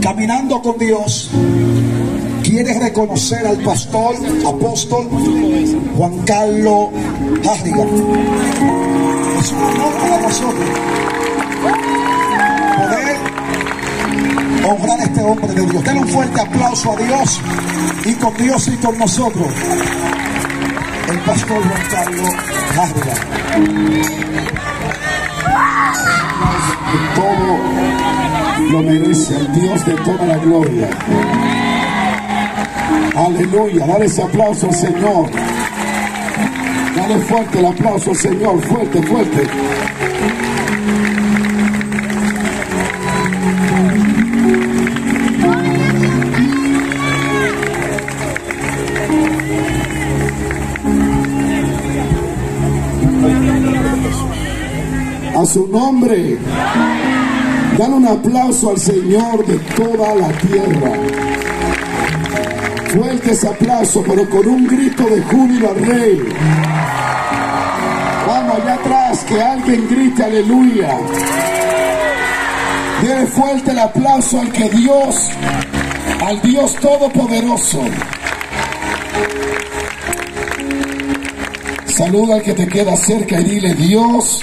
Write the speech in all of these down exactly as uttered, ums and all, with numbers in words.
Caminando con Dios, ¿quieres reconocer al pastor, apóstol Juan Carlos Harrigan? Es un honor para nosotros poder honrar a este hombre de Dios. Denle un fuerte aplauso a Dios, y con Dios y con nosotros, el pastor Juan Carlos Harrigan. Todo lo merece el Dios de toda la gloria. Aleluya. Dale ese aplauso al Señor. Dale fuerte el aplauso al Señor. Fuerte, fuerte. A su nombre, dale un aplauso al Señor de toda la tierra. Fuerte ese aplauso, pero con un grito de júbilo al Rey. Vamos allá atrás, que alguien grite aleluya. Dele fuerte el aplauso al que Dios, al Dios Todopoderoso. Saluda al que te queda cerca y dile: Dios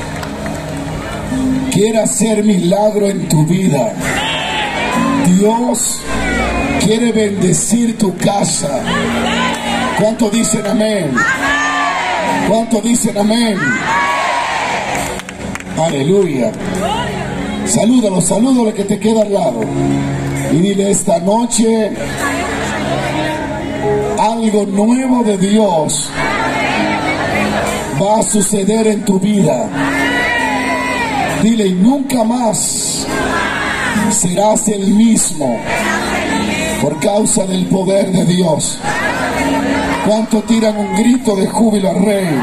quiere hacer milagro en tu vida. Dios quiere bendecir tu casa. ¿Cuánto dicen amén? ¿Cuánto dicen amén? Aleluya. Salúdalo, salúdalo que te queda al lado. Y dile: esta noche algo nuevo de Dios va a suceder en tu vida. Dile: y nunca más serás el mismo por causa del poder de Dios. ¿Cuánto tiran un grito de júbilo al Rey?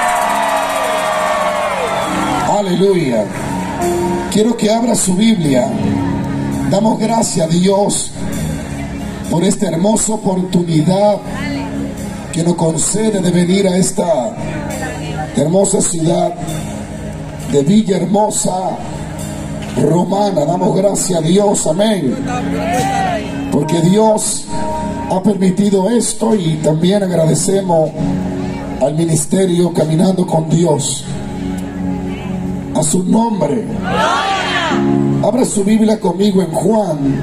Aleluya. Quiero que abra su Biblia. Damos gracias a Dios por esta hermosa oportunidad que nos concede de venir a esta hermosa ciudad de Villahermosa, Romana. Damos gracias a Dios, amén, porque Dios ha permitido esto, y también agradecemos al ministerio Caminando con Dios. A su nombre. Abra su Biblia conmigo en Juan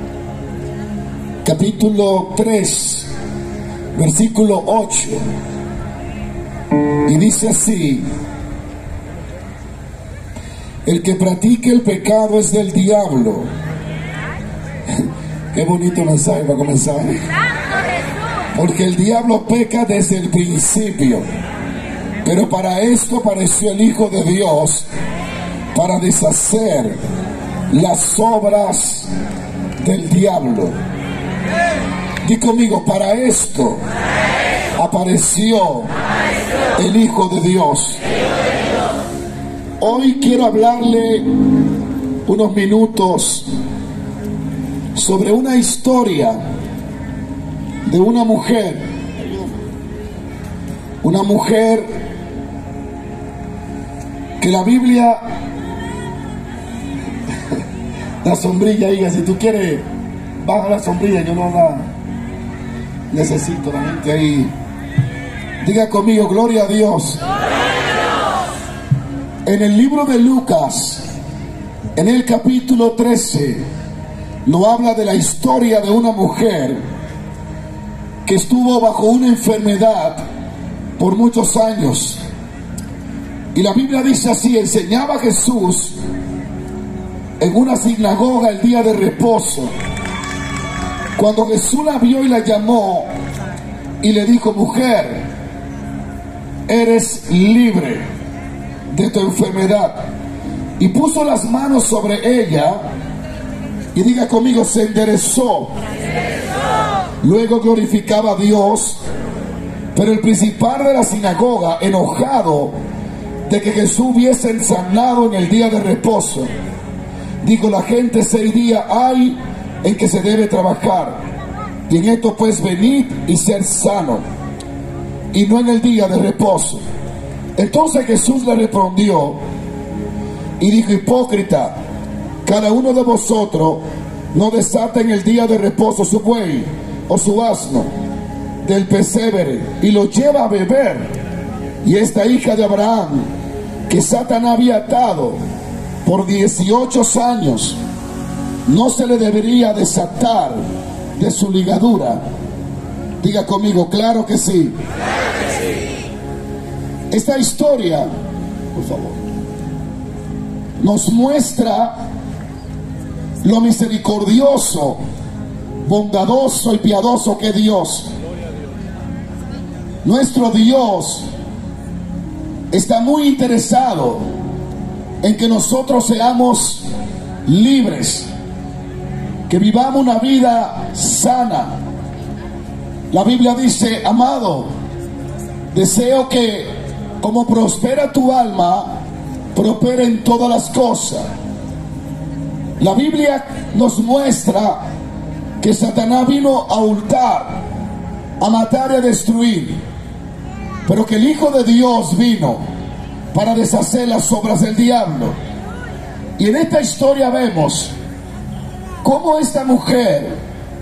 capítulo tres, versículo ocho, y dice así: el que practique el pecado es del diablo. Qué bonito mensaje para comenzar. Porque el diablo peca desde el principio. Pero para esto apareció el Hijo de Dios, para deshacer las obras del diablo. Di conmigo: para esto apareció el Hijo de Dios. Hoy quiero hablarle unos minutos sobre una historia de una mujer, una mujer que la Biblia, la sombrilla, hija, si tú quieres, baja la sombrilla, yo no la necesito, la gente ahí. Diga conmigo: gloria a Dios. En el libro de Lucas, en el capítulo trece, nos habla de la historia de una mujer que estuvo bajo una enfermedad por muchos años. Y la Biblia dice así: enseñaba Jesús en una sinagoga el día de reposo. Cuando Jesús la vio y la llamó y le dijo: mujer, eres libre de tu enfermedad. Y puso las manos sobre ella, y diga conmigo: se enderezó. Luego glorificaba a Dios. Pero el principal de la sinagoga, enojado de que Jesús hubiese sanado en el día de reposo, dijo: la gente seis días hay en que se debe trabajar, y en esto pues venid y ser sano, y no en el día de reposo. Entonces Jesús le respondió y dijo: hipócrita, cada uno de vosotros no desata en el día de reposo su buey o su asno del pesebre y lo lleva a beber. Y esta hija de Abraham, que Satanás había atado por dieciocho años, no se le debería desatar de su ligadura. Diga conmigo, claro que sí. Claro que sí. Esta historia, por favor, nos muestra lo misericordioso, bondadoso y piadoso que Dios. Nuestro Dios está muy interesado en que nosotros seamos libres, que vivamos una vida sana. La Biblia dice, amado, deseo que como prospera tu alma, prospere en todas las cosas. La Biblia nos muestra que Satanás vino a hurtar, a matar y a destruir, pero que el Hijo de Dios vino para deshacer las obras del diablo. Y en esta historia vemos cómo esta mujer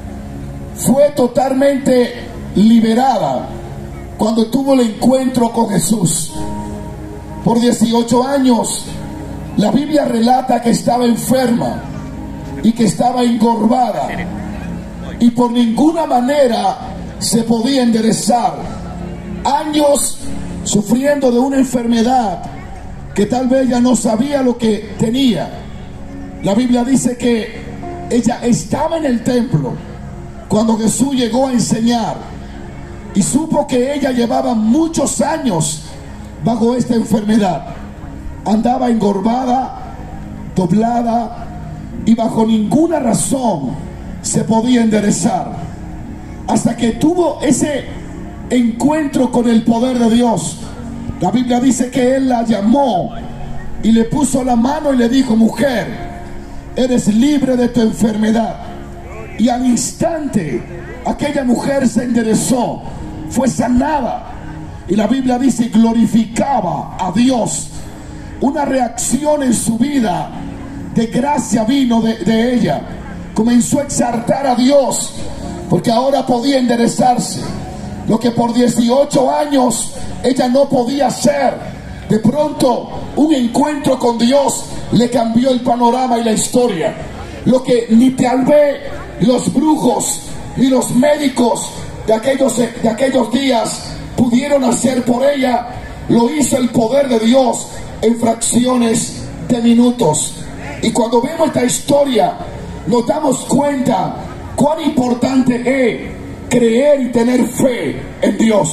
fue totalmente liberada cuando tuvo el encuentro con Jesús. Por dieciocho años la Biblia relata que estaba enferma y que estaba encorvada y por ninguna manera se podía enderezar. Años sufriendo de una enfermedad que tal vez ella no sabía lo que tenía. La Biblia dice que ella estaba en el templo cuando Jesús llegó a enseñar y supo que ella llevaba muchos años bajo esta enfermedad. Andaba encorvada, doblada y bajo ninguna razón se podía enderezar, hasta que tuvo ese encuentro con el poder de Dios. La Biblia dice que él la llamó y le puso la mano y le dijo, mujer, eres libre de tu enfermedad. Y al instante aquella mujer se enderezó, fue sanada. Y la Biblia dice, glorificaba a Dios. Una reacción en su vida de gracia vino de, de ella. Comenzó a exaltar a Dios porque ahora podía enderezarse. Lo que por dieciocho años ella no podía hacer. De pronto un encuentro con Dios le cambió el panorama y la historia. Lo que ni tal vez los brujos ni los médicos de aquellos, de aquellos días pudieron hacer por ella, lo hizo el poder de Dios en fracciones de minutos. Y cuando vemos esta historia nos damos cuenta cuán importante es creer y tener fe en Dios.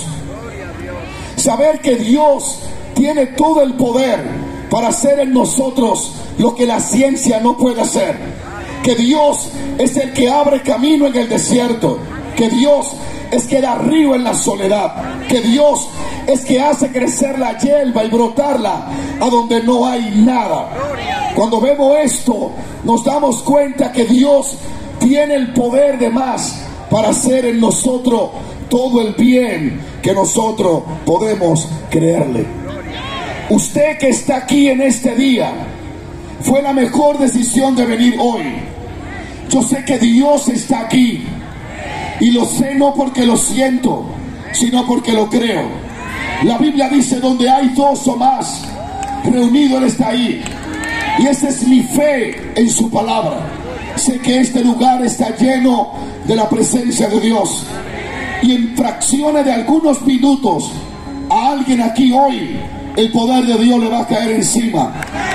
Saber que Dios tiene todo el poder para hacer en nosotros lo que la ciencia no puede hacer. Que Dios es el que abre camino en el desierto. Que Dios es que da río en la soledad. Que Dios es que hace crecer la hierba y brotarla a donde no hay nada. Cuando vemos esto, nos damos cuenta que Dios tiene el poder de más para hacer en nosotros todo el bien que nosotros podemos creerle. Usted que está aquí en este día, fue la mejor decisión de venir hoy. Yo sé que Dios está aquí y lo sé no porque lo siento, sino porque lo creo. La Biblia dice, donde hay dos o más reunidos, Él está ahí. Y esa es mi fe en su palabra. Sé que este lugar está lleno de la presencia de Dios. Y en fracciones de algunos minutos, a alguien aquí hoy, el poder de Dios le va a caer encima.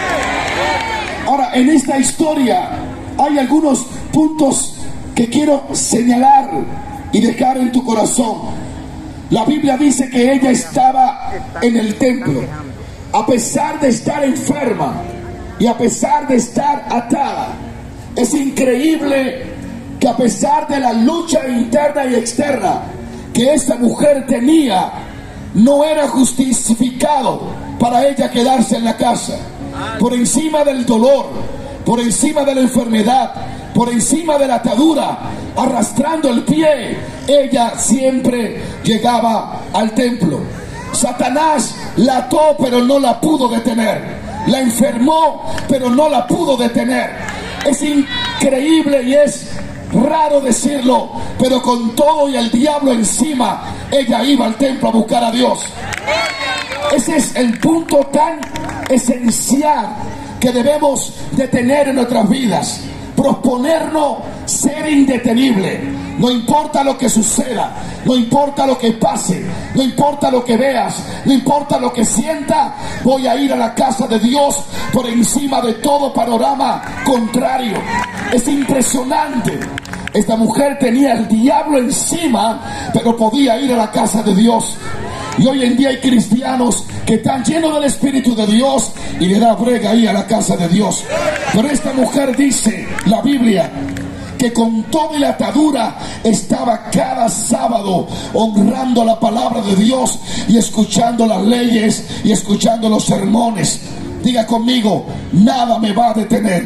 Ahora, en esta historia hay algunos puntos que quiero señalar y dejar en tu corazón. La Biblia dice que ella estaba en el templo, a pesar de estar enferma y a pesar de estar atada. Es increíble que a pesar de la lucha interna y externa que esta mujer tenía, no era justificado para ella quedarse en la casa. Por encima del dolor, por encima de la enfermedad, por encima de la atadura, arrastrando el pie, ella siempre llegaba al templo. Satanás la ató, pero no la pudo detener. La enfermó, pero no la pudo detener. Es increíble y es raro decirlo, pero con todo y el diablo encima, ella iba al templo a buscar a Dios. Ese es el punto tan esencial que debemos de tener en nuestras vidas. Proponernos ser indetenible. No importa lo que suceda, no importa lo que pase, no importa lo que veas, no importa lo que sienta, voy a ir a la casa de Dios por encima de todo panorama contrario. Es impresionante. Esta mujer tenía el diablo encima, pero podía ir a la casa de Dios. Y hoy en día hay cristianos que están llenos del Espíritu de Dios y le da brega ahí a la casa de Dios. Pero esta mujer dice, la Biblia, que con toda la atadura estaba cada sábado honrando la palabra de Dios y escuchando las leyes y escuchando los sermones. Diga conmigo, nada me va a detener.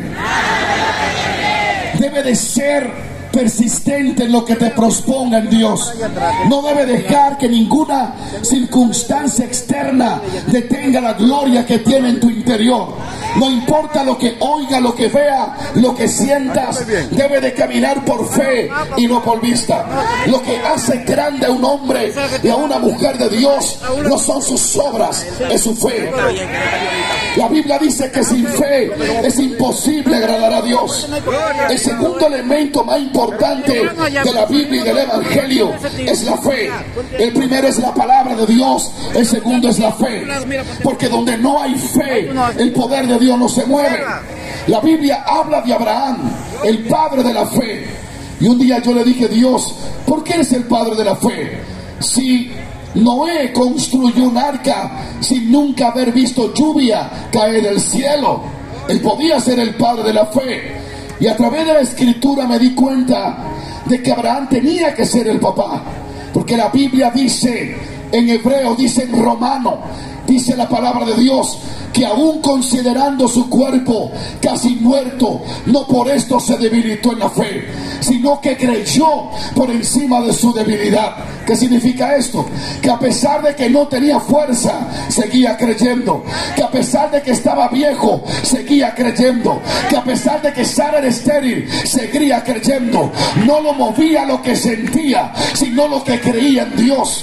Debe de ser persistente en lo que te proponga en Dios. No debe dejar que ninguna circunstancia externa detenga la gloria que tiene en tu interior. No importa lo que oiga, lo que vea, lo que sientas, debe de caminar por fe y no por vista. Lo que hace grande a un hombre y a una mujer de Dios no son sus obras, es su fe. La Biblia dice que sin fe es imposible agradar a Dios. El segundo elemento más importante de la Biblia y del Evangelio es la fe. El primero es la palabra de Dios, el segundo es la fe. Porque donde no hay fe, el poder de Dios no se mueve. La Biblia habla de Abraham, el padre de la fe. Y un día yo le dije, Dios, ¿por qué eres el padre de la fe? Si Noé construyó un arca sin nunca haber visto lluvia caer del cielo, él podía ser el padre de la fe. Y a través de la escritura me di cuenta de que Abraham tenía que ser el papá, porque la Biblia dice en hebreo, dice en romano, dice la palabra de Dios que aún considerando su cuerpo casi muerto, no por esto se debilitó en la fe, sino que creyó por encima de su debilidad. ¿Qué significa esto? Que a pesar de que no tenía fuerza, seguía creyendo. Que a pesar de que estaba viejo, seguía creyendo. Que a pesar de que Sara era estéril, seguía creyendo. No lo movía lo que sentía, sino lo que creía en Dios.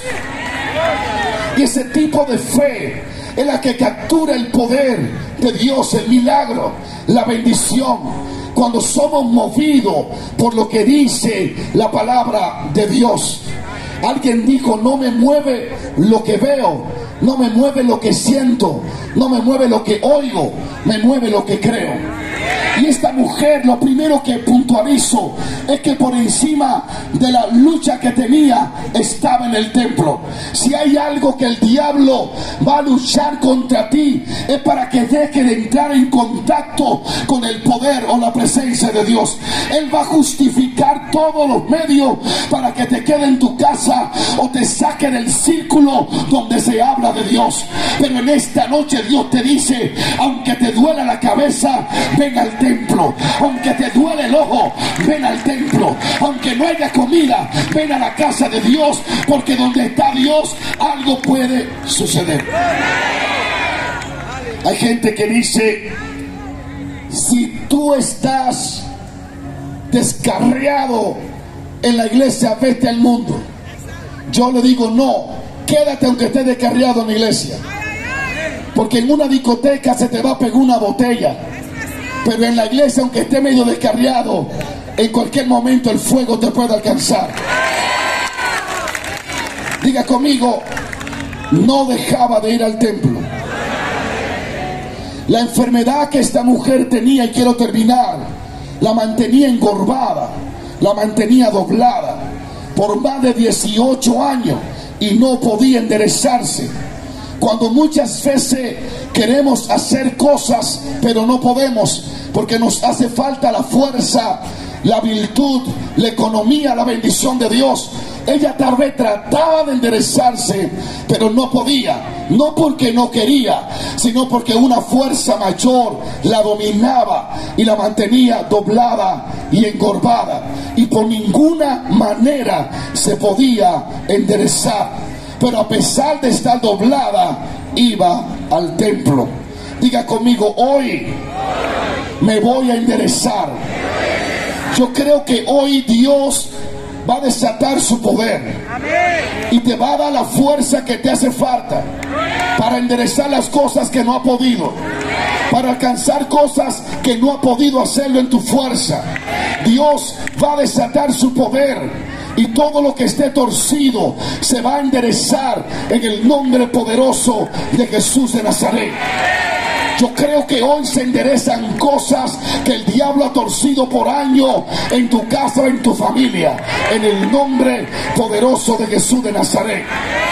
Y ese tipo de fe es la que captura el poder de Dios, el milagro, la bendición, cuando somos movidos por lo que dice la palabra de Dios. Alguien dijo, no me mueve lo que veo, no me mueve lo que siento, no me mueve lo que oigo, me mueve lo que creo. Y esta mujer, lo primero que puntualizo es que por encima de la lucha que tenía, estaba en el templo. Si hay algo que el diablo va a luchar contra ti, es para que deje de entrar en contacto con el poder o la presencia de Dios. Él va a justificar todos los medios para que te quede en tu casa o te saque del círculo donde se habla de Dios. Pero en esta noche Dios te dice, aunque te duela la cabeza, ven al templo. Aunque te duele el ojo, ven al templo. Aunque no haya comida, ven a la casa de Dios, porque donde está Dios, algo puede suceder. Hay gente que dice, si tú estás descarriado en la iglesia, vete al mundo. Yo le digo, no, quédate aunque estés descarriado en la iglesia, porque en una discoteca se te va a pegar una botella, pero en la iglesia, aunque esté medio descarriado, en cualquier momento el fuego te puede alcanzar. Diga conmigo, no dejaba de ir al templo. La enfermedad que esta mujer tenía, y quiero terminar, la mantenía encorvada, la mantenía doblada por más de dieciocho años y no podía enderezarse. Cuando muchas veces queremos hacer cosas, pero no podemos, porque nos hace falta la fuerza, la virtud, la economía, la bendición de Dios. Ella tal vez trataba de enderezarse, pero no podía, no porque no quería, sino porque una fuerza mayor la dominaba y la mantenía doblada y encorvada, y por ninguna manera se podía enderezar. Pero a pesar de estar doblada, iba al templo. Diga conmigo, hoy me voy a enderezar. Yo creo que hoy Dios va a desatar su poder y te va a dar la fuerza que te hace falta para enderezar las cosas que no ha podido, para alcanzar cosas que no ha podido hacerlo en tu fuerza. Dios va a desatar su poder y todo lo que esté torcido se va a enderezar en el nombre poderoso de Jesús de Nazaret. Yo creo que hoy se enderezan cosas que el diablo ha torcido por años en tu casa o en tu familia, en el nombre poderoso de Jesús de Nazaret.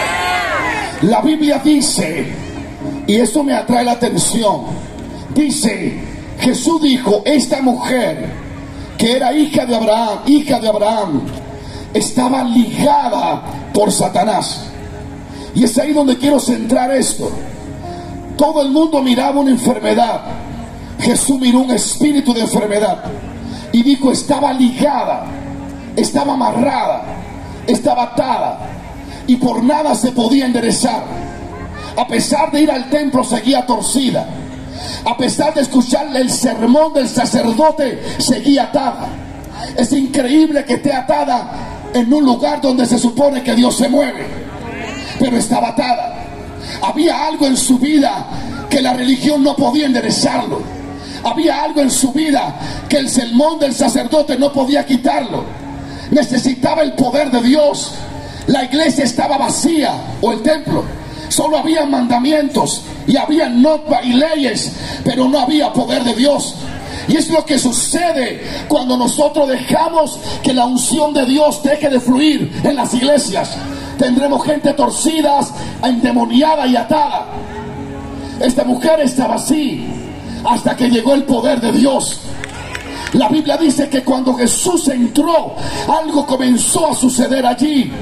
La Biblia dice, y esto me atrae la atención, dice, Jesús dijo, esta mujer que era hija de Abraham, hija de Abraham, estaba ligada por Satanás. Y es ahí donde quiero centrar esto. Todo el mundo miraba una enfermedad. Jesús miró un espíritu de enfermedad y dijo, estaba ligada, estaba amarrada, estaba atada y por nada se podía enderezar. A pesar de ir al templo seguía torcida. A pesar de escuchar el sermón del sacerdote seguía atada. Es increíble que esté atada en un lugar donde se supone que Dios se mueve, pero estaba atada. Había algo en su vida que la religión no podía enderezarlo. Había algo en su vida que el sermón del sacerdote no podía quitarlo. Necesitaba el poder de Dios. La iglesia estaba vacía, o el templo. Solo había mandamientos y había normas y leyes, pero no había poder de Dios. Y es lo que sucede cuando nosotros dejamos que la unción de Dios deje de fluir en las iglesias. Tendremos gente torcida, endemoniada y atada. Esta mujer estaba así hasta que llegó el poder de Dios. La Biblia dice que cuando Jesús entró, algo comenzó a suceder allí.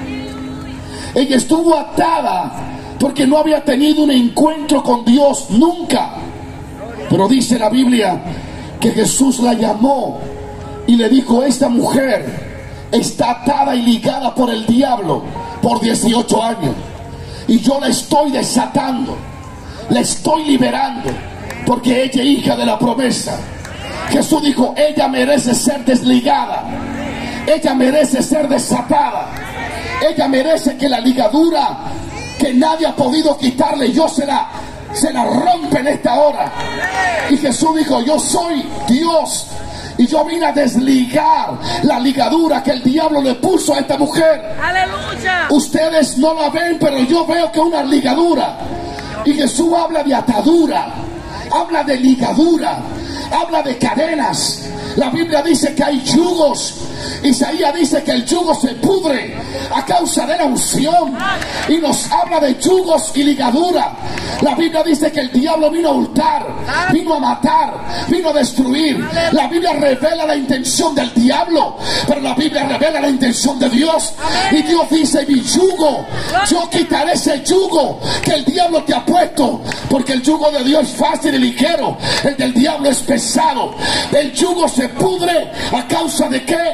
Ella estuvo atada porque no había tenido un encuentro con Dios nunca. Pero dice la Biblia que Jesús la llamó y le dijo, esta mujer está atada y ligada por el diablo por dieciocho años y yo la estoy desatando, la estoy liberando, porque ella es hija de la promesa. Jesús dijo, ella merece ser desligada, ella merece ser desatada, ella merece que la ligadura que nadie ha podido quitarle, yo se la, se la rompe en esta hora. Y Jesús dijo, yo soy Dios y yo vine a desligar la ligadura que el diablo le puso a esta mujer. ¡Aleluya! Ustedes no la ven, pero yo veo que es una ligadura. Y Jesús habla de atadura, habla de ligadura, habla de cadenas. La Biblia dice que hay yugos. Isaías dice que el yugo se pudre a causa de la unción y nos habla de yugos y ligadura. La Biblia dice que el diablo vino a hurtar, vino a matar, vino a destruir. La Biblia revela la intención del diablo, pero la Biblia revela la intención de Dios. Y Dios dice, mi yugo, yo quitaré ese yugo que el diablo te ha puesto, porque el yugo de Dios es fácil y ligero, el del diablo es pesado. El yugo se pudre a causa de ¿qué?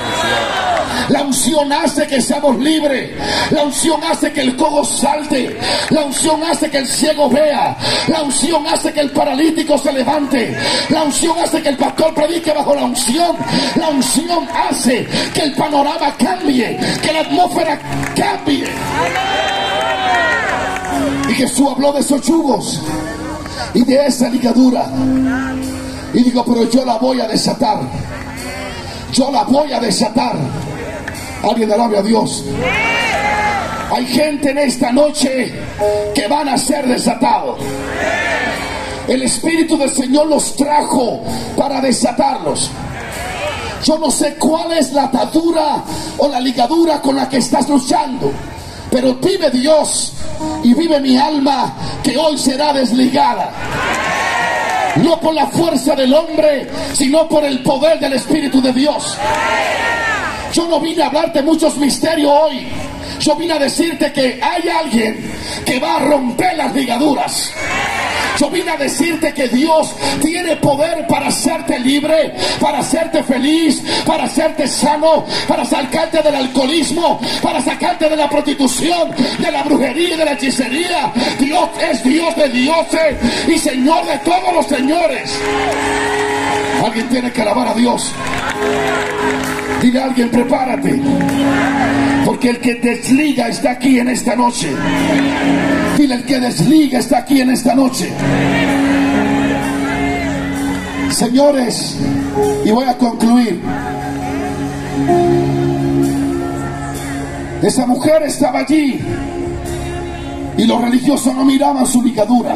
La unción hace que seamos libres. La unción hace que el cojo salte. La unción hace que el ciego vea. La unción hace que el paralítico se levante. La unción hace que el pastor predique bajo la unción. La unción hace que el panorama cambie, que la atmósfera cambie. Y Jesús habló de esos yugos y de esa ligadura. Y digo, pero yo la voy a desatar. Yo la voy a desatar. Alguien alabe a Dios. Hay gente en esta noche que van a ser desatados. El Espíritu del Señor los trajo para desatarlos. Yo no sé cuál es la atadura o la ligadura con la que estás luchando, pero vive Dios y vive mi alma que hoy será desligada. No por la fuerza del hombre, sino por el poder del Espíritu de Dios. Yo no vine a hablarte muchos misterios hoy. Yo vine a decirte que hay alguien que va a romper las ligaduras. Yo vine a decirte que Dios tiene poder para hacerte libre, para hacerte feliz, para hacerte sano, para sacarte del alcoholismo, para sacarte de la prostitución, de la brujería y de la hechicería. Dios es Dios de dioses y Señor de todos los señores. Alguien tiene que alabar a Dios. Diga a alguien: prepárate, porque el que desliga está aquí en esta noche. Dile: el que desliga está aquí en esta noche. Señores, y voy a concluir. Esa mujer estaba allí y los religiosos no miraban su ligadura.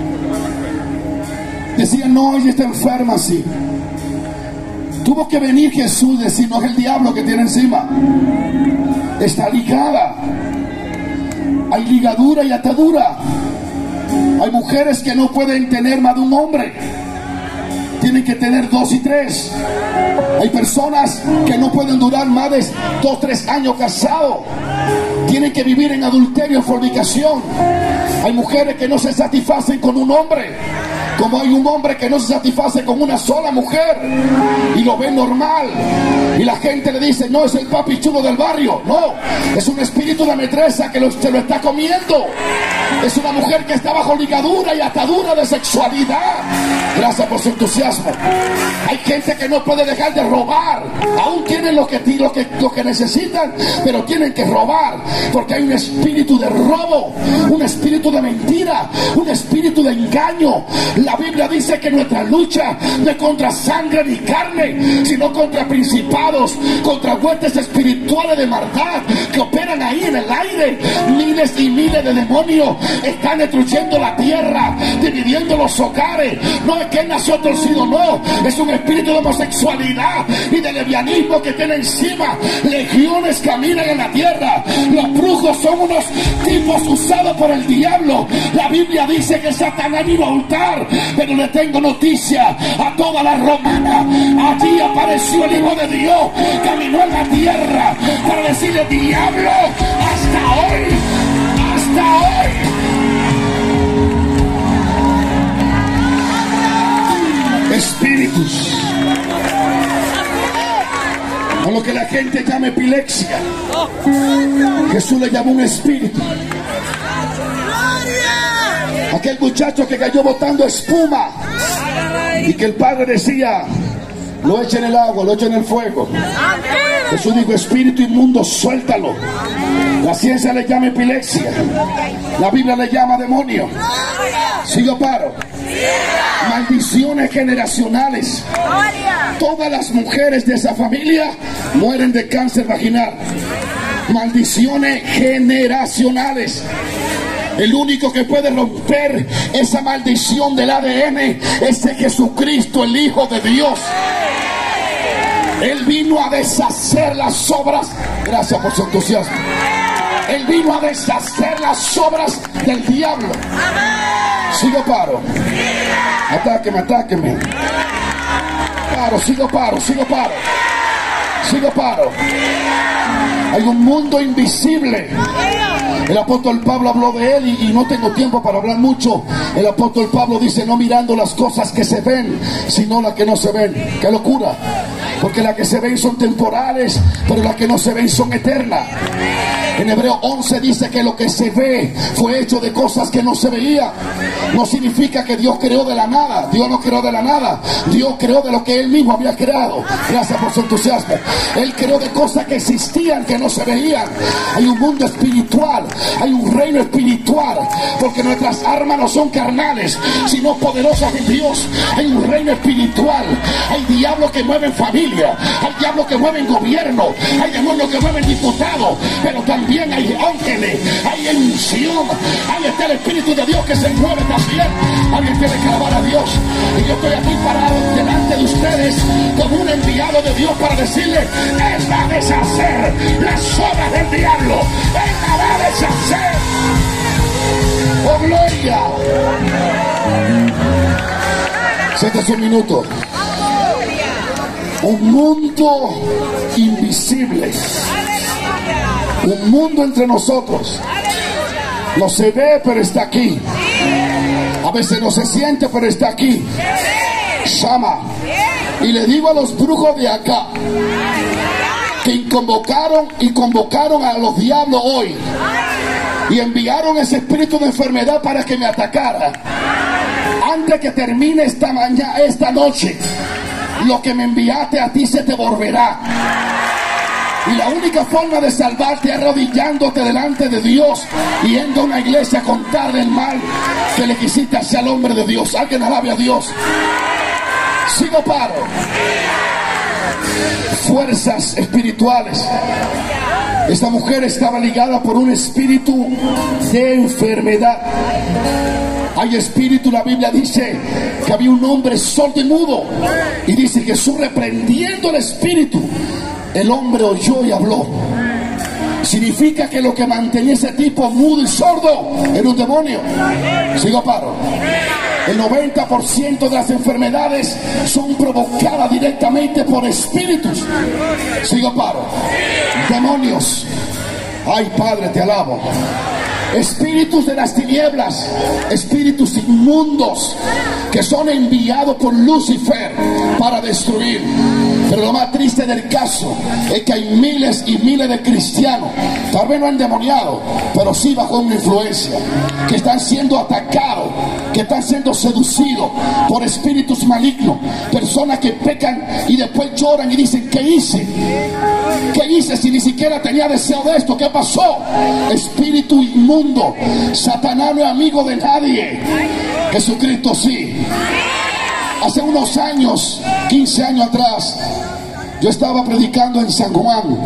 Decían: no, ella está enferma, sí. Tuvo que venir Jesús y decir: no es el diablo que tiene encima, está ligada. Hay ligadura y atadura. Hay mujeres que no pueden tener más de un hombre, tienen que tener dos y tres. Hay personas que no pueden durar más de dos, tres años casados, tienen que vivir en adulterio, en fornicación. Hay mujeres que no se satisfacen con un hombre, como hay un hombre que no se satisface con una sola mujer y lo ve normal, y la gente le dice: no, es el papi chulo del barrio. No, es un espíritu de metresa que lo, se lo está comiendo. Es una mujer que está bajo ligadura y atadura de sexualidad. Gracias por su entusiasmo. Hay gente que no puede dejar de robar. Aún tienen lo que, lo que, lo que necesitan, pero tienen que robar, porque hay un espíritu de robo, un espíritu de mentira, un espíritu de engaño. La Biblia dice que nuestra lucha no es contra sangre ni carne, sino contra principados, contra huestes espirituales de maldad que operan ahí en el aire. Miles y miles de demonios están destruyendo la tierra, dividiendo los hogares. No es que él nació torcido, no, es un espíritu de homosexualidad y de lesbianismo que tiene encima. Legiones caminan en la tierra. Los brujos son unos tipos usados por el diablo. La Biblia dice que Satanás vino a hurtar, pero le tengo noticia a toda la romana. Allí apareció el Hijo de Dios, caminó en la tierra para decirle: diablo, hasta hoy, hasta hoy. Espíritus, a lo que la gente llama epilepsia, Jesús le llamó un espíritu. Aquel muchacho que cayó botando espuma y que el padre decía: lo echa en el agua, lo echa en el fuego. Jesús dijo: espíritu inmundo, suéltalo. La ciencia le llama epilepsia, la Biblia le llama demonio. ¿Sigo paro? Maldiciones generacionales. Todas las mujeres de esa familia mueren de cáncer vaginal. Maldiciones generacionales. El único que puede romper esa maldición del A D N es de Jesucristo, el Hijo de Dios. Él vino a deshacer las obras. Gracias por su entusiasmo. Él vino a deshacer las obras del diablo. Sigo paro. Atáqueme, atáqueme. Paro, sigo paro, sigo paro. Sigo paro. Hay un mundo invisible. El apóstol Pablo habló de él y, y no tengo tiempo para hablar mucho. El apóstol Pablo dice: no mirando las cosas que se ven, sino las que no se ven. ¡Qué locura! Porque las que se ven son temporales, pero las que no se ven son eternas. En Hebreo once dice que lo que se ve fue hecho de cosas que no se veían. No significa que Dios creó de la nada. Dios no creó de la nada. Dios creó de lo que Él mismo había creado. Gracias por su entusiasmo. Él creó de cosas que existían, que no se veían. Hay un mundo espiritual, hay un reino espiritual, porque nuestras armas no son carnales, sino poderosas en Dios. Hay un reino espiritual. Hay diablos que mueven familia, hay diablos que mueven gobierno, hay demonios que mueven diputados, pero también También hay ángeles, hay unción, ahí está el Espíritu de Dios que se mueve también. Alguien tiene que alabar a Dios. Y yo estoy aquí parado delante de ustedes como un enviado de Dios para decirle: Él va a deshacer las obras del diablo. Él la va a deshacer. ¡Oh, gloria! Siéntese un minuto. Un mundo invisible. Un mundo entre nosotros. No se ve, pero está aquí. A veces no se siente, pero está aquí. Llama. Y le digo a los brujos de acá que convocaron y convocaron a los diablos hoy y enviaron ese espíritu de enfermedad para que me atacara. Antes que termine esta mañana, esta noche, lo que me enviaste a ti se te volverá. Y la única forma de salvarte es arrodillándote delante de Dios y yendo a una iglesia a contar del mal que le quisiste hacer al hombre de Dios. Alguien alabe a Dios. Sigo paro. Fuerzas espirituales. Esta mujer estaba ligada por un espíritu de enfermedad. Hay espíritu, la Biblia dice que había un hombre sordo y mudo, y dice Jesús reprendiendo el espíritu, el hombre oyó y habló. Significa que lo que mantenía ese tipo mudo y sordo era un demonio. Sigo paro. El noventa por ciento de las enfermedades son provocadas directamente por espíritus. Sigo paro. Demonios. Ay, Padre, te alabo. Espíritus de las tinieblas, espíritus inmundos que son enviados por Lucifer para destruir. Pero lo más triste del caso es que hay miles y miles de cristianos, tal vez no endemoniados, pero sí bajo una influencia, que están siendo atacados, que están siendo seducidos por espíritus malignos. Personas que pecan y después lloran y dicen: ¿qué hice? ¿Qué hice si ni siquiera tenía deseo de esto? ¿Qué pasó? Espíritu inmundo. Satanás no es amigo de nadie. Jesucristo sí. Hace unos años, quince años atrás, yo estaba predicando en San Juan,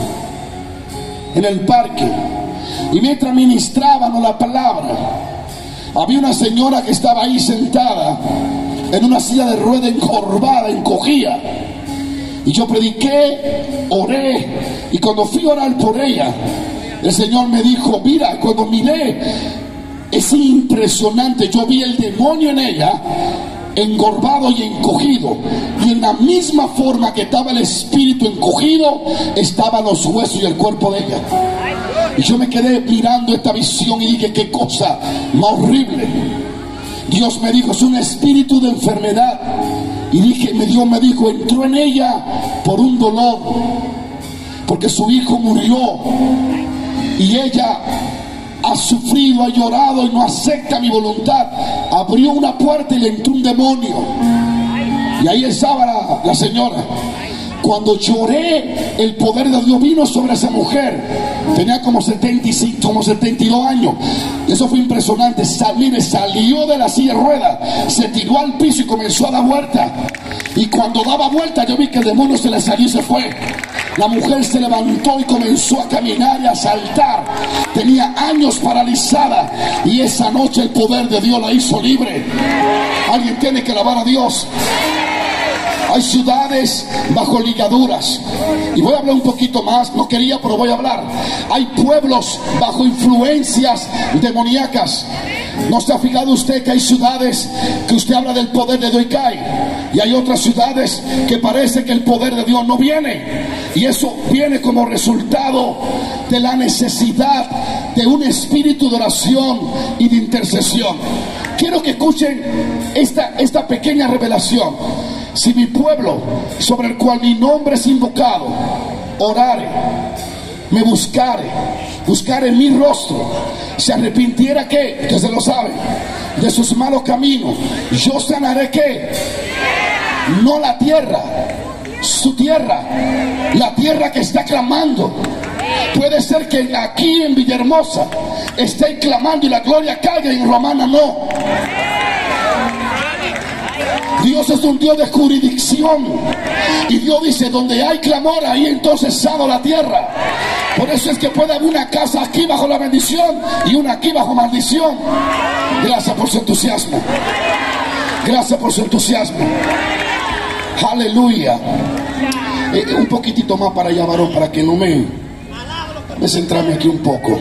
en el parque, y mientras ministrábamos la palabra, había una señora que estaba ahí sentada en una silla de rueda encorvada, encogida, y yo prediqué, oré, y cuando fui a orar por ella, el Señor me dijo: mira, cuando miré, es impresionante, yo vi el demonio en ella, encorvado y encogido, y en la misma forma que estaba el espíritu encogido, estaban los huesos y el cuerpo de ella. Y yo me quedé mirando esta visión y dije: qué cosa más horrible. Dios me dijo: es un espíritu de enfermedad. Y dije, Dios me dijo, entró en ella por un dolor, porque su hijo murió y ella ha sufrido, ha llorado y no acepta mi voluntad. Abrió una puerta y le entró un demonio, y ahí estaba la, la señora. Cuando lloré, el poder de Dios vino sobre esa mujer. Tenía como setenta y cinco, como setenta y dos años. Eso fue impresionante. Sal, mire, salió de la silla de ruedas, se tiró al piso y comenzó a dar vuelta. Y cuando daba vuelta, yo vi que el demonio se le salió y se fue. La mujer se levantó y comenzó a caminar y a saltar. Tenía años paralizada, y esa noche el poder de Dios la hizo libre. Alguien tiene que alabar a Dios. Hay ciudades bajo ligaduras, y voy a hablar un poquito más, no quería pero voy a hablar. Hay pueblos bajo influencias demoníacas. ¿No se ha fijado usted que hay ciudades que usted habla del poder de Dios y cae? Y hay otras ciudades que parece que el poder de Dios no viene, y eso viene como resultado de la necesidad de un espíritu de oración y de intercesión. Quiero que escuchen esta, esta pequeña revelación. Si mi pueblo, sobre el cual mi nombre es invocado, orare, me buscare, buscare mi rostro, se arrepintiera, ¿qué? Usted se lo sabe, de sus malos caminos, yo sanaré, ¿qué? No la tierra, su tierra, la tierra que está clamando. Puede ser que aquí en Villahermosa estén clamando y la gloria caiga, y en Romana no. Dios es un Dios de jurisdicción, y Dios dice: donde hay clamor, ahí entonces sano la tierra. Por eso es que puede haber una casa aquí bajo la bendición y una aquí bajo maldición. Gracias por su entusiasmo. Gracias por su entusiasmo. Aleluya. Eh, un poquitito más para allá, varón, para que no me, me centrarme aquí un poco.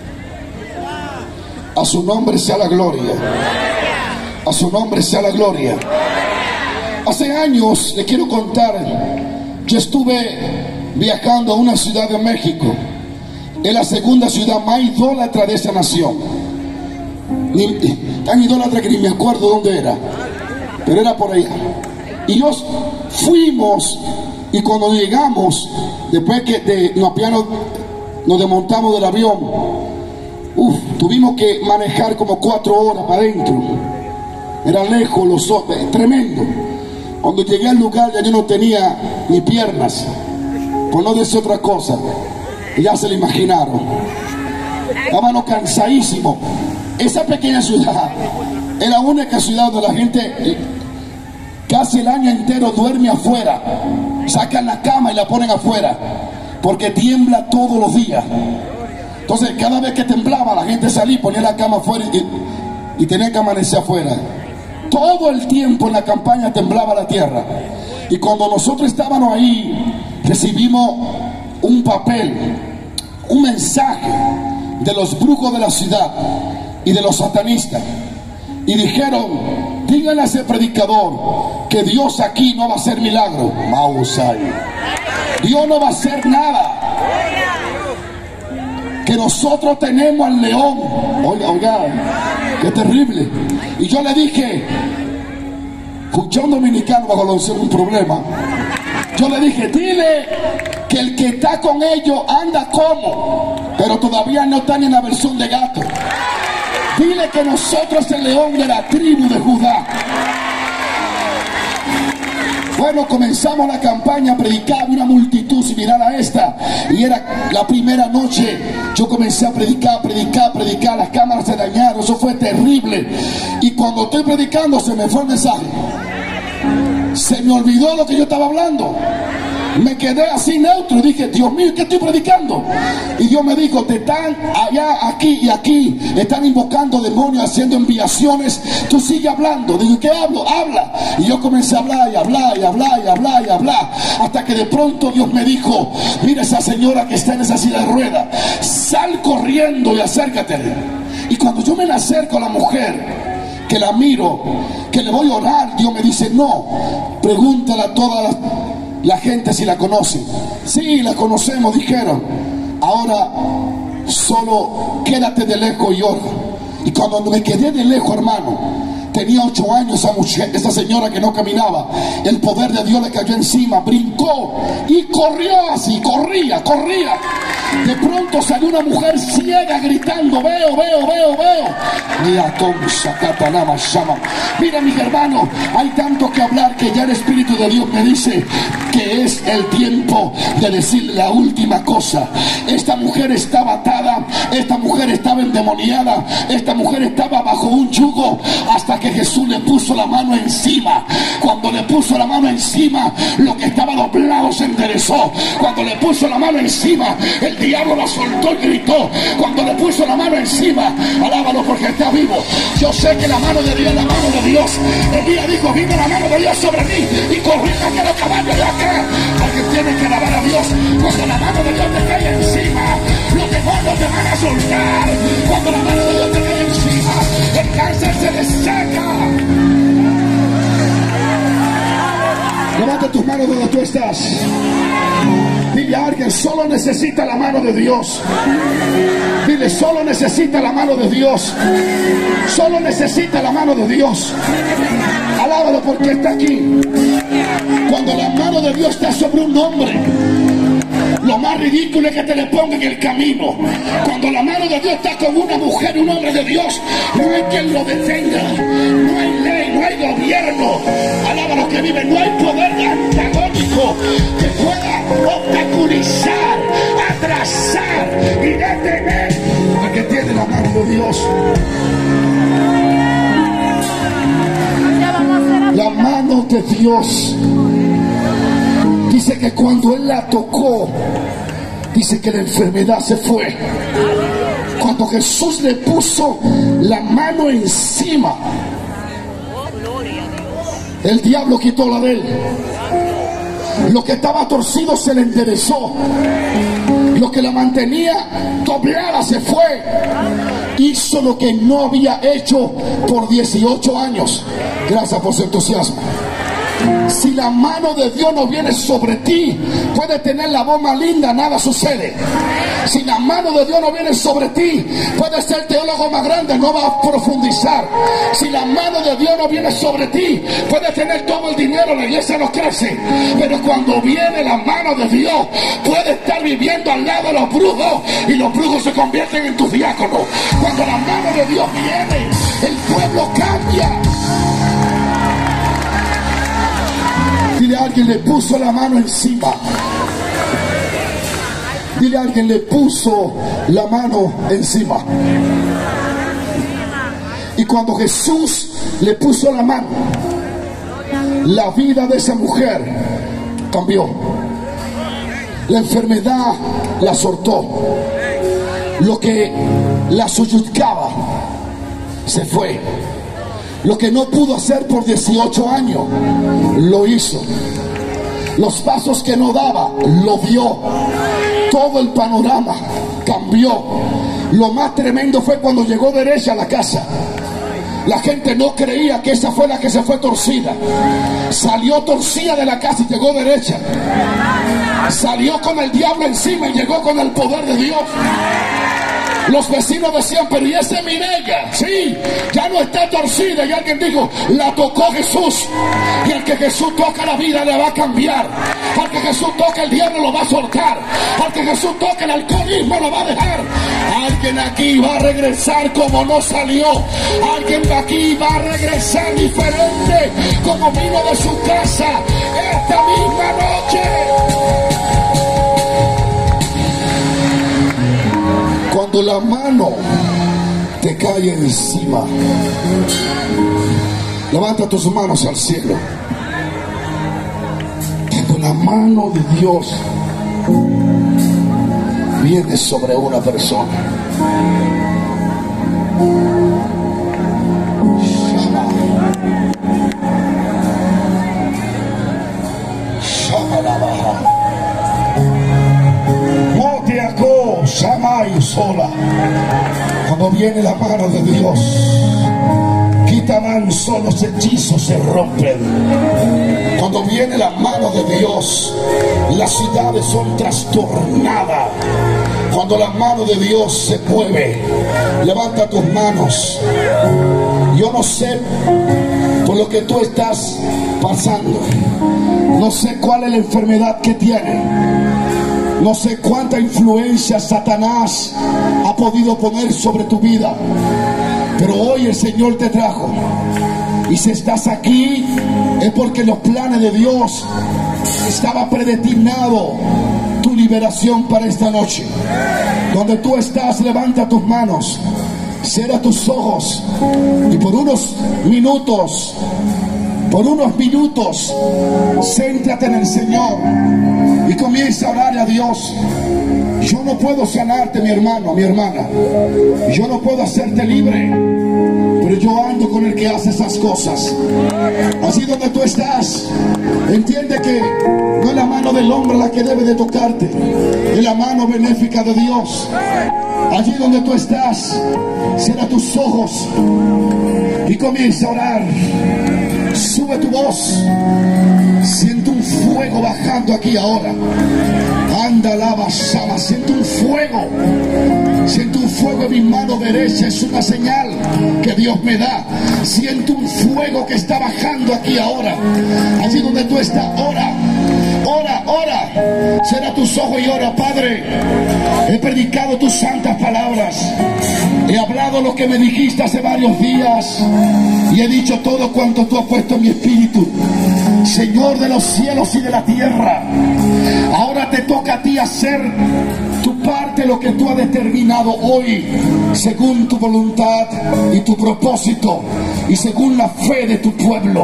A su nombre sea la gloria. A su nombre sea la gloria. Hace años, le quiero contar, yo estuve viajando a una ciudad de México. Es la segunda ciudad más idólatra de esa nación. ni, tan idólatra que ni me acuerdo dónde era, pero era por allá. Y nos fuimos, y cuando llegamos, después que de, nos, apenas nos desmontamos del avión, uf, tuvimos que manejar como cuatro horas para adentro. Era lejos, los ojos, tremendo. Cuando llegué al lugar ya yo no tenía ni piernas, por no decir otra cosa, y ya se lo imaginaron. Estábamos cansadísimos. Esa pequeña ciudad es la única ciudad donde la gente casi el año entero duerme afuera. Sacan la cama y la ponen afuera, porque tiembla todos los días. Entonces cada vez que temblaba la gente salía y ponía la cama afuera y, y tenía que amanecer afuera. Todo el tiempo en la campaña temblaba la tierra. Y cuando nosotros estábamos ahí, recibimos un papel, un mensaje de los brujos de la ciudad y de los satanistas. Y dijeron: díganle a ese predicador que Dios aquí no va a hacer milagro. Mausai. Dios no va a hacer nada. Que nosotros tenemos al león. Oiga, oiga, qué terrible. Y yo le dije, escuché a un dominicano bajo la unción un problema. Yo le dije: dile que el que está con ellos anda como, pero todavía no está ni en la versión de gato. Dile que nosotros es el león de la tribu de Judá. Bueno, comenzamos la campaña, predicaba una multitud similar a esta, y era la primera noche. Yo comencé a predicar, predicar, predicar, las cámaras se dañaron, eso fue terrible. Y cuando estoy predicando se me fue el mensaje, se me olvidó lo que yo estaba hablando. Me quedé así neutro y dije: Dios mío, ¿qué estoy predicando? Y Dios me dijo: te están allá, aquí y aquí, están invocando demonios, haciendo enviaciones. Tú sigue hablando. Digo: ¿qué hablo? Habla. Y yo comencé a hablar y hablar y hablar y hablar y hablar, hasta que de pronto Dios me dijo: mira esa señora que está en esa silla de ruedas, sal corriendo y acércate. Y cuando yo me le acerco a la mujer, que la miro, que le voy a orar, Dios me dice: no, pregúntale a todas las la gente si la conoce. Sí, la conocemos, dijeron. Ahora solo quédate de lejos y ora. Y cuando me quedé de lejos, hermano, tenía ocho años esa mujer, esa señora que no caminaba, el poder de Dios le cayó encima, brincó y corrió así, corría, corría. De pronto salió una mujer ciega gritando: veo, veo, veo, veo. Mira, mira, mis hermanos, hay tanto que hablar que ya el Espíritu de Dios me dice que es el tiempo de decir la última cosa. Esta mujer estaba atada, esta mujer estaba endemoniada, esta mujer estaba bajo un yugo, hasta que Jesús le puso la mano encima. Cuando le puso la mano encima, lo que estaba doblado se enderezó. Cuando le puso la mano encima, el diablo la soltó y gritó. Cuando le puso la mano encima, alábalo porque está vivo. Yo sé que la mano de Dios es la mano de Dios. El día dijo: vino la mano de Dios sobre mí y corrí más que los caballos de acá. Alguien tiene que alabar a Dios. Cuando la mano de Dios te cae encima, los demonios te van a soltar. Cuando la mano de Dios te cae encima, el cáncer se deseca. Levanta tus manos donde tú estás. Dile a alguien: solo necesita la mano de Dios. Dile: solo necesita la mano de Dios. Solo necesita la mano de Dios. Alábalo porque está aquí. Cuando la mano de Dios está sobre un hombre, lo más ridículo es que te le ponga en el camino. Cuando la mano de Dios está con una mujer, un hombre de Dios, no hay quien lo detenga. No hay ley, no hay gobierno. Alaba los que viven. No hay poder antagónico que pueda obstaculizar, atrasar y detener al que tiene la mano de Dios. La mano de Dios dice que cuando Él la tocó, dice que la enfermedad se fue. Cuando Jesús le puso la mano encima, el diablo quitó la de él. Lo que estaba torcido se le enderezó. Lo que la mantenía doblada se fue. Hizo lo que no había hecho por dieciocho años. Gracias por su entusiasmo. Si la mano de Dios no viene sobre ti, puedes tener la voz más linda, nada sucede. Si la mano de Dios no viene sobre ti, puedes ser teólogo más grande, no va a profundizar. Si la mano de Dios no viene sobre ti, puedes tener todo el dinero, la iglesia no crece. Pero cuando viene la mano de Dios, puedes estar viviendo al lado de los brujos y los brujos se convierten en tus diáconos. Cuando la mano de Dios viene, el pueblo cambia. Dile a alguien, le puso la mano encima. Dile a alguien, le puso la mano encima. Y cuando Jesús le puso la mano, la vida de esa mujer cambió. La enfermedad la soltó. Lo que la soyuzcaba se fue. Lo que no pudo hacer por dieciocho años, lo hizo. Los pasos que no daba, lo vio. Todo el panorama cambió. Lo más tremendo fue cuando llegó derecha a la casa. La gente no creía que esa fue la que se fue torcida. Salió torcida de la casa y llegó derecha. Salió con el diablo encima y llegó con el poder de Dios. Los vecinos decían, pero ¿y ese Mireya? Sí, ya no está torcida. Y alguien dijo, la tocó Jesús. Y al que Jesús toca la vida le va a cambiar. Al que Jesús toca el diablo lo va a soltar. Al que Jesús toca el alcoholismo lo va a dejar. Alguien aquí va a regresar como no salió. Alguien de aquí va a regresar diferente como vino de su casa esta misma noche. Cuando la mano te cae encima, levanta tus manos al cielo. Cuando la mano de Dios viene sobre una persona, Shama, Shama la baja. Samay sola. Cuando viene la mano de Dios, quitan solo los hechizos, se rompen. Cuando viene la mano de Dios, las ciudades son trastornadas. Cuando la mano de Dios se mueve, levanta tus manos. Yo no sé por lo que tú estás pasando. No sé cuál es la enfermedad que tienes. No sé cuánta influencia Satanás ha podido poner sobre tu vida, pero hoy el Señor te trajo. Y si estás aquí es porque los planes de Dios estaba predestinado tu liberación para esta noche. Donde tú estás, levanta tus manos, cierra tus ojos y por unos minutos, por unos minutos, céntrate en el Señor y comienza a orar a Dios. Yo no puedo sanarte, mi hermano, mi hermana. Yo no puedo hacerte libre, pero yo ando con el que hace esas cosas. Así donde tú estás, entiende que no es la mano del hombre la que debe de tocarte, es la mano benéfica de Dios. Allí donde tú estás, cierra tus ojos y comienza a orar. Sube tu voz. Siento un fuego bajando aquí ahora. Anda, lava, sama. Siento un fuego. Siento un fuego en mi mano derecha. Es una señal que Dios me da. Siento un fuego que está bajando aquí ahora. Allí donde tú estás, ora. Ora, ora. Cierra tus ojos y ora. Padre, he predicado tus santas palabras. He hablado lo que me dijiste hace varios días. Y he dicho todo cuanto tú has puesto en mi espíritu. Señor de los cielos y de la tierra, ahora te toca a ti hacer tu parte, lo que tú has determinado hoy, según tu voluntad y tu propósito, y según la fe de tu pueblo.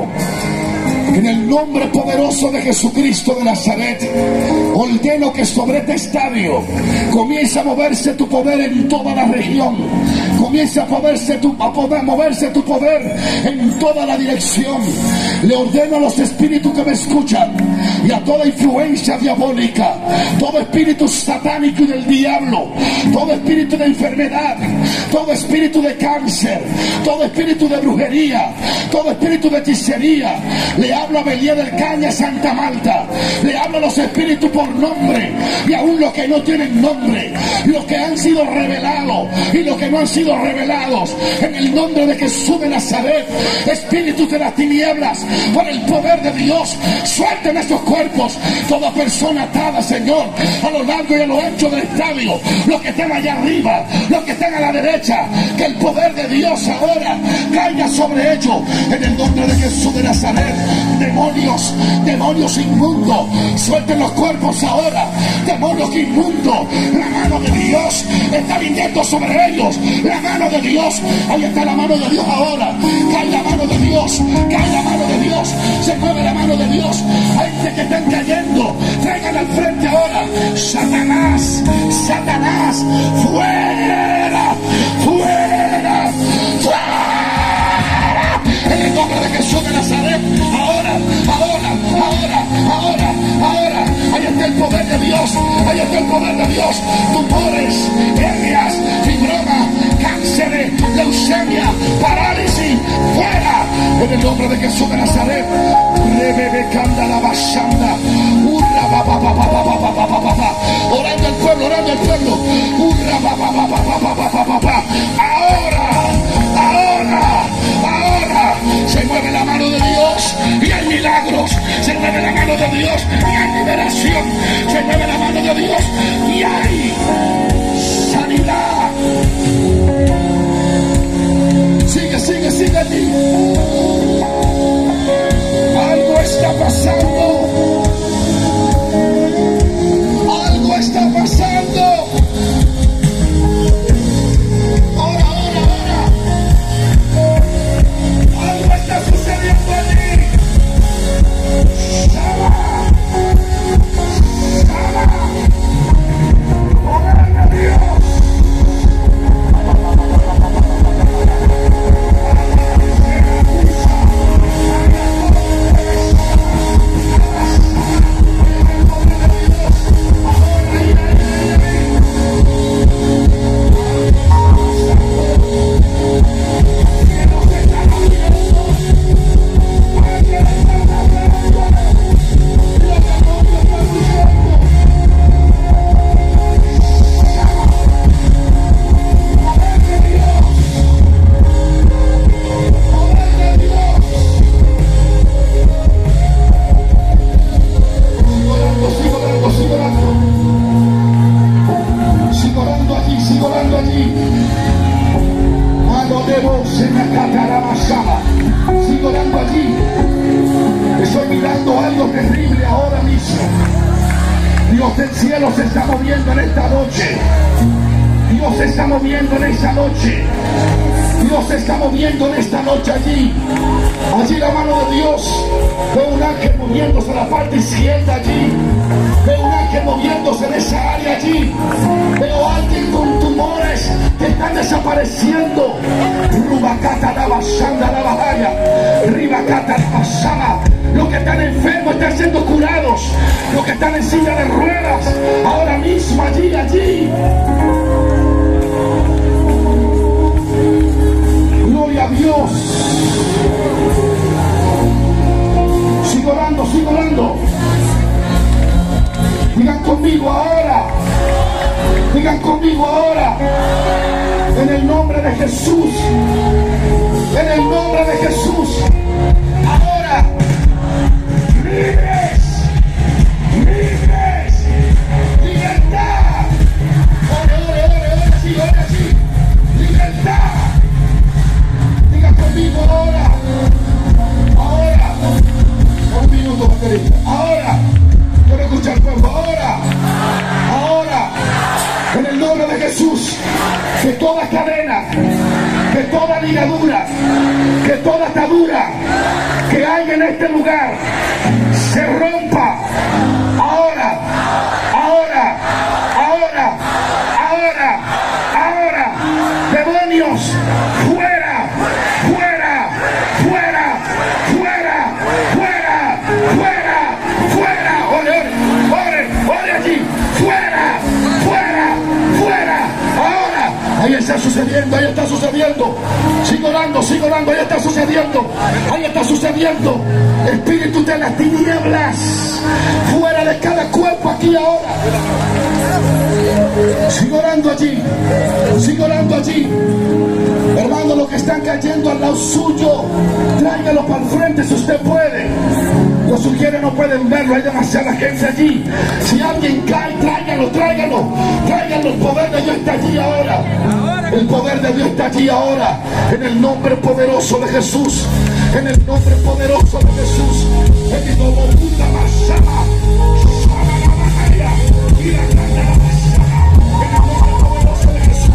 En el nombre poderoso de Jesucristo de Nazaret, ordeno que sobre este estadio comience a moverse tu poder en toda la región. Comience a, poderse tu, a poder moverse tu poder en toda la dirección. Le ordeno a los espíritus que me escuchan y a toda influencia diabólica, todo espíritu satánico y del diablo, todo espíritu de enfermedad, todo espíritu de cáncer, todo espíritu de brujería, todo espíritu de hechicería, le hablo hablo a Belier del Caña, Santa Marta. Le hablo a los espíritus por nombre, y aún los que no tienen nombre, los que han sido revelados y los que no han sido revelados, en el nombre de Jesús de Nazaret. Espíritus de las tinieblas, por el poder de Dios, suelten estos cuerpos. Toda persona atada, Señor, a lo largo y a lo ancho del estadio, los que están allá arriba, los que están a la derecha, que el poder de Dios ahora caiga sobre ellos, en el nombre de Jesús de Nazaret. Demonios, demonios inmundos, suelten los cuerpos ahora. Demonios inmundos, la mano de Dios está viniendo sobre ellos. La mano de Dios, ahí está la mano de Dios ahora. Cae la mano de Dios, cae la mano de Dios, se mueve la mano de Dios. Hay gente que están cayendo, traigan al frente ahora. Satanás, Satanás, fuera, fuera, fuera. En el nombre de Jesús de Nazaret, ahora, ahora, ahora, ahora, ahora, ahí está el poder de Dios, ahí está el poder de Dios. Tumores, hernias, fibroma, cáncer, leucemia, parálisis, fuera. En el nombre de Jesús de Nazaret, rebebe canta la bashanda, urra ba ba ba ba ba ba ba ba ba, orando el pueblo, orando el pueblo, urra ba ba ba ba ba ba ba ba ba. Ahora, ahora, ahora se mueve la mano de Dios y hay milagros. Se mueve la mano de Dios y hay liberación. Se mueve la mano de Dios y hay sanidad. Sigue, sigue, sigue allí. Algo está pasando. Algo está pasando. Ahora, ahora, ahora. Algo está sucediendo allí. Shama. Shama. Poder de Dios. Los que están enfermos están siendo curados. Los que están en silla de ruedas, ahora mismo allí, allí. Gloria a Dios. Sigo orando, sigo orando. Digan conmigo ahora. Digan conmigo ahora. En el nombre de Jesús. En el nombre de Jesús. Ahora. Libres. Libres. Libertad. Ore, ore, ore, ore, así, ore, así. Libertad. Digan conmigo ahora. Ahora. Un minuto, baterista. Ahora. Quiero escuchar el pueblo. Ahora. Ahora. En el nombre de Jesús. Que toda cadena, que toda ligadura, que toda atadura que hay en este lugar se rompa. Ahora, ahora, ahora, ahora, ahora. Demonios, fuera, fuera, fuera, fuera, fuera, fuera, fuera. Ore, ore, ore, ore allí. Fuera, fuera, fuera. Ahora. Ahí está sucediendo, ahí está sucediendo. Sigo orando. orando, sigue orando. Ahí está sucediendo, ahí está sucediendo. Espíritu de las tinieblas, fuera de cada cuerpo aquí ahora. Sigue orando allí, sigue orando allí. Hermano, los que están cayendo al lado suyo, tráigalo para el frente si usted puede. Los sugieres no pueden verlo, hay demasiada gente allí. Si alguien cae, tráigalo, tráigalo, tráigalo. El poder de Dios está allí ahora. El poder de Dios está allí ahora. En el nombre poderoso de Jesús. En el nombre poderoso de Jesús. En el nombre puta más llama. Y la grande la más llama. En el nombre poderoso de Jesús.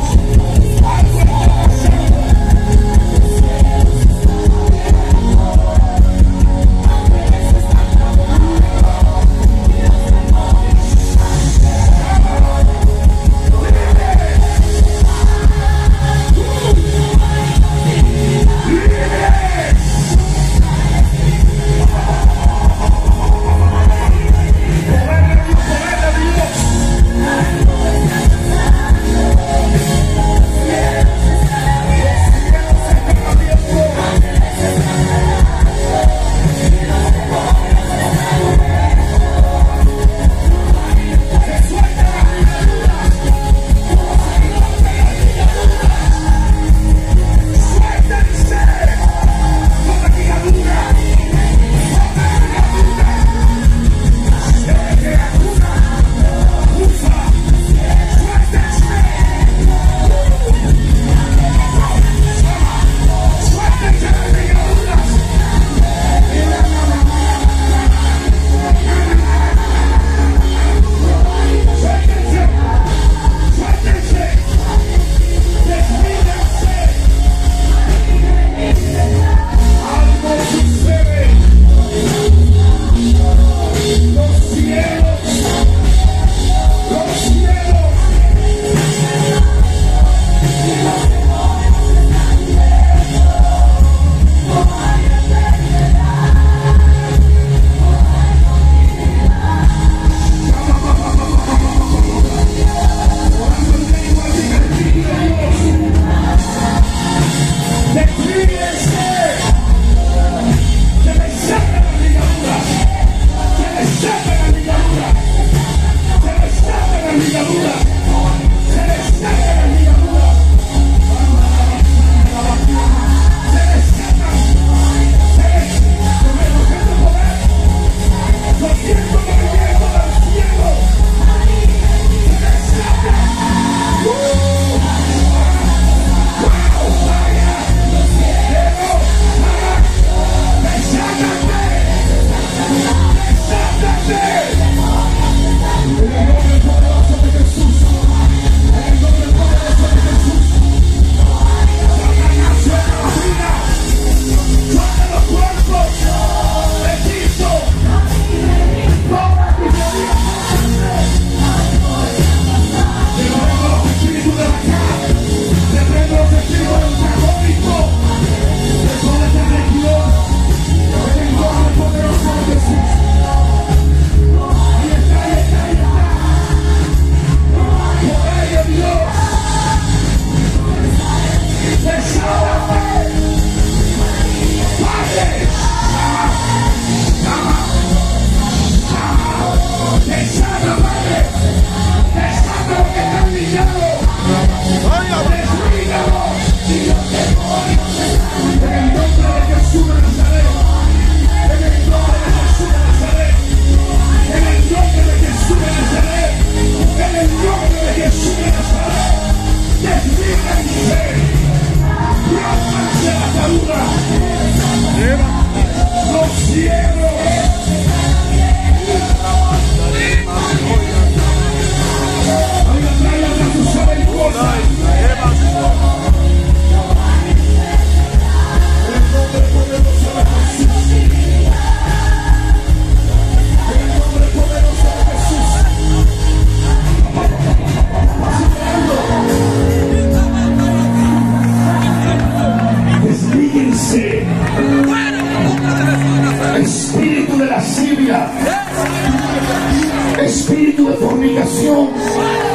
Espíritu de lascivia, espíritu de fornicación,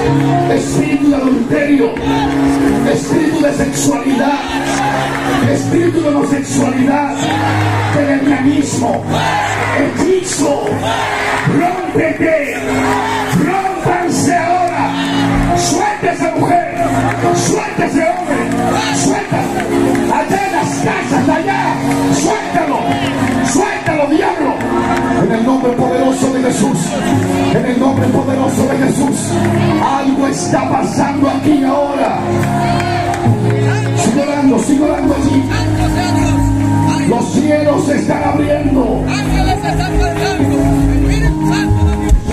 espíritu de adulterio, espíritu de sexualidad, espíritu de homosexualidad, de lesbianismo, hechizo, rómpete, rómpanse ahora, suelta esa mujer, suelta ese hombre, suelta, allá en las casas de allá, suéltalo, suéltalo, diablo, en el nombre poderoso de Jesús, en el nombre poderoso de Jesús. Algo está pasando aquí ahora. Sigue orando, sigue orando allí. Los cielos se están abriendo. Ángeles se están cargando. Espíritu Santo.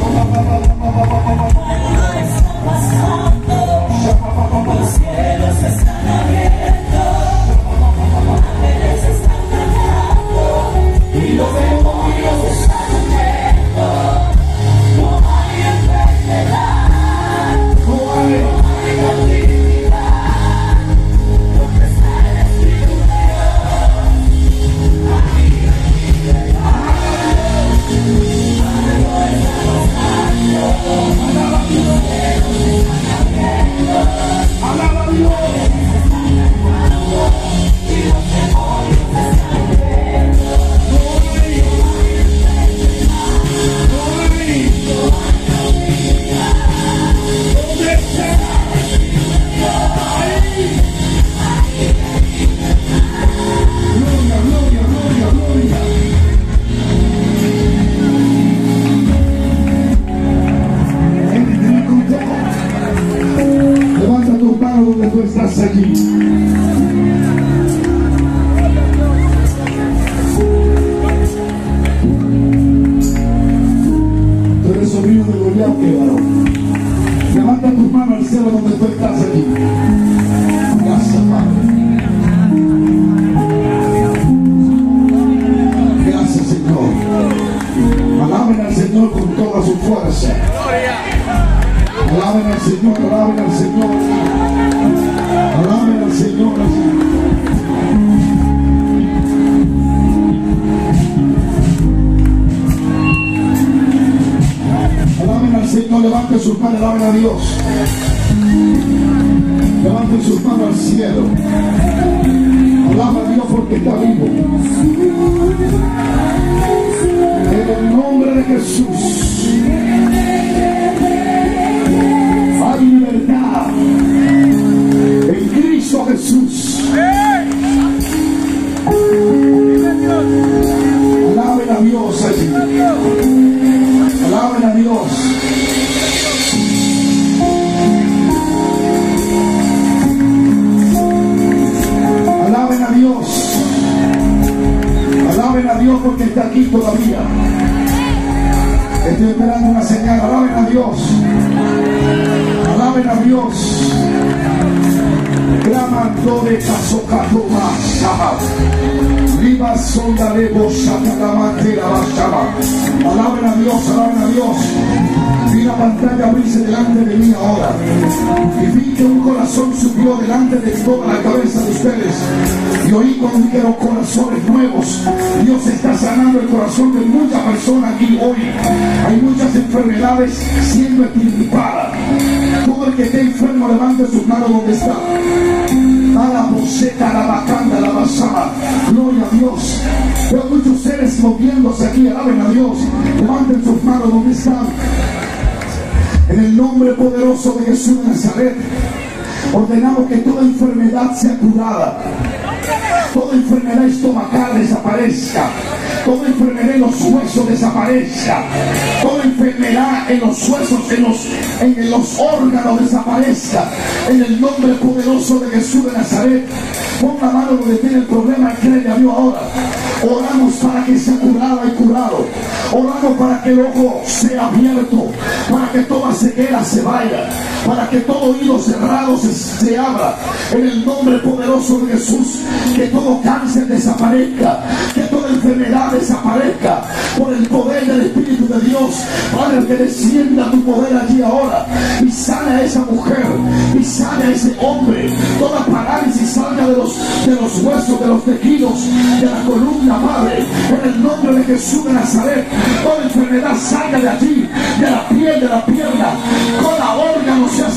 Los cielos se están abriendo. Ángeles se están cargando. Y los demonios se están huyendo. No hay enfermedad. No hay cautividad. Donde está el Espíritu de Dios. Ahí hay libertad. Algo está pasando. Alaba a Dios. Los cielos se están abriendo. Alaba a Dios. Y los demonios se están huyendo. Levanta tus manos donde tú estás allí. Tú eres sobrino de Goliat, que varón. Levanta tus manos al cielo donde tú estás allí. Gracias, Padre. Gracias, Señor. Alaben al Señor con toda su fuerza. Alaben al Señor, alaben al Señor. Alaben al Señor. Alaben al Señor, levanten sus manos, alaben a Dios. Levanten sus manos al cielo. Alaben a Dios porque está vivo. En el nombre de Jesús. Hay libertad en Cristo Jesús. Alaben a Dios allí. Alaben a Dios. Alaben a Dios. Alaben a Dios porque está aquí todavía. Estoy esperando una señal. Alaben a Dios. Alaben a Dios. Clamando de Casocatoma Shaba. Viva Sondarebo Shatalamantera Bashaba. Alaben a Dios, alaben a Dios. Vi la pantalla abrirse delante de mí ahora. Y vi que un corazón subió delante de toda la cabeza de ustedes. Y oí cuando dijeron corazones nuevos. Dios está sanando el corazón de muchas personas aquí hoy. Hay muchas enfermedades siendo extirpadas. Todo el que esté enfermo levante sus manos donde está. A la boceta, a la bacanda, a la basada. Gloria a Dios. Veo muchos seres moviéndose aquí. Alaben a Dios. Levanten sus manos donde están. En el nombre poderoso de Jesús de Nazaret, ordenamos que toda enfermedad sea curada. Toda enfermedad estomacal desaparezca. Toda enfermedad en los huesos desaparezca. Toda enfermedad en los huesos, en los, en los órganos desaparezca. En el nombre poderoso de Jesús de Nazaret, pon la mano donde tiene el problema y cree a Dios ahora. Oramos para que sea curado y curado. Oramos para que el ojo sea abierto, para que toda ceguera se vaya, para que todo oído cerrado se, se abra. En el nombre poderoso de Jesús, que todo cáncer desaparezca, que toda enfermedad desaparezca por el poder del Espíritu de Dios. Padre, que descienda tu poder allí ahora y sana a esa mujer y sana a ese hombre. Toda parálisis salga de los, de los huesos, de los tejidos, de la columna, Padre, en el nombre de Jesús de Nazaret. Toda enfermedad salga de allí, de la piel, de la pierna, toda órgano sea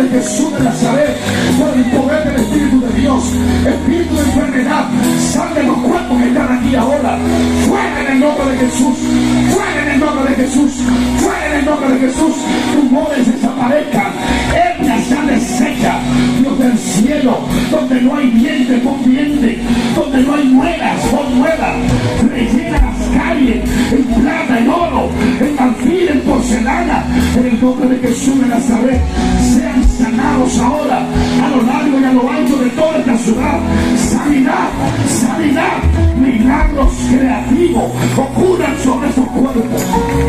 de Jesús de Nazaret, por el poder del Espíritu de Dios, espíritu de enfermedad, sal de los cuerpos que están aquí ahora, fuera en el nombre de Jesús, fuera en el nombre de Jesús, fuera en el nombre de Jesús, tumores desaparezcan, hernias ya desechas, Dios del cielo, donde no hay diente, pon diente, donde no hay muelas, pon muelas, rellena las calles, en plata, en oro, en alfil, en porcelana, en el nombre de Jesús de Nazaret, sean sanados ahora, a lo largo y a lo ancho de toda esta ciudad, sanidad, sanidad, milagros creativos ocurran sobre esos cuerpos,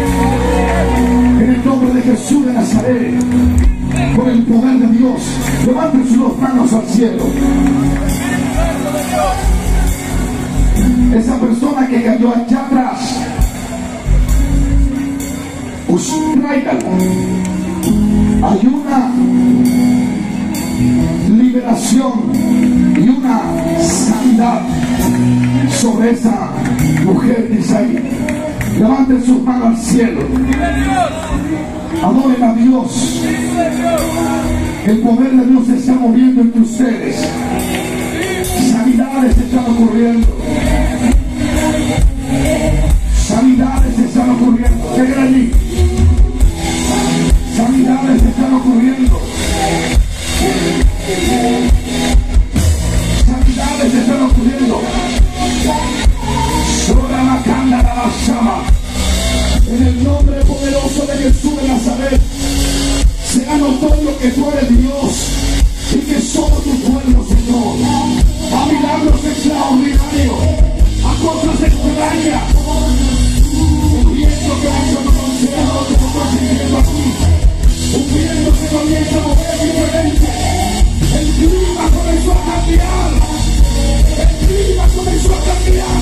en el nombre de Jesús de Nazaret, por el poder de Dios, levanten sus manos al cielo. Esa persona que cayó allá atrás, tráigala. Hay una liberación y una sanidad sobre esa mujer de Isaí. Levanten sus manos al cielo, adoren a Dios. El poder de Dios se está moviendo entre ustedes, sanidades están ocurriendo, sanidades están ocurriendo. Lleguen allí, sanidades están ocurriendo, sanidades están ocurriendo. Sobre la cámara la llama, en el nombre poderoso de Jesús de Nazaret, sea notorio que tú eres Dios y que somos tu pueblo, Señor. A milagros extraordinarios, a cosas extrañas, un viento que no conocía lo que estamos sintiendo aquí, un viento que comienza a mover diferente. El clima comenzó a cambiar, el clima comenzó a cambiar.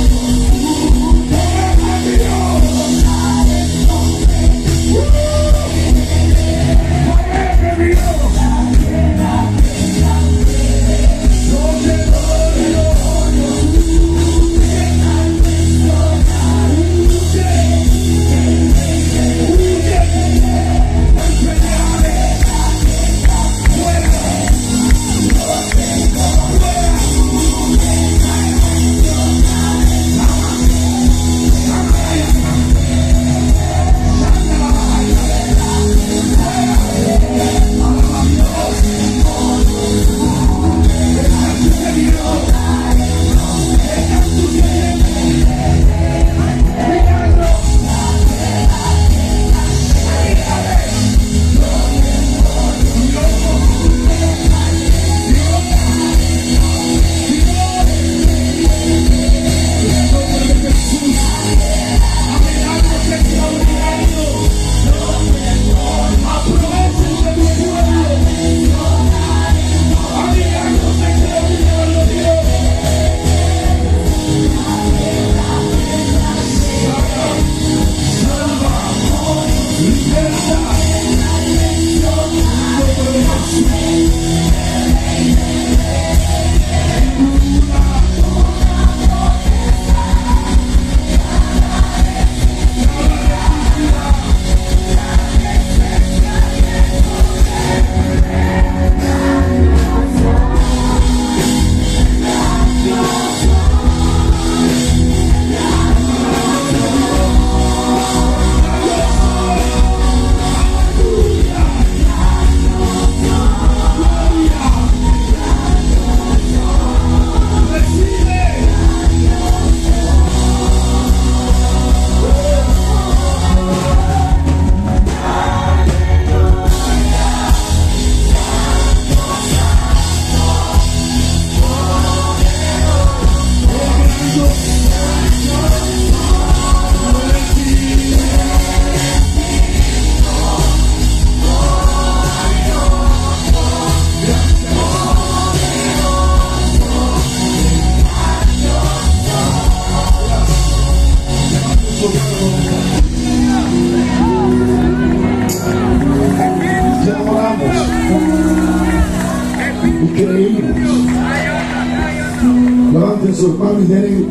Levanten sus manos y denle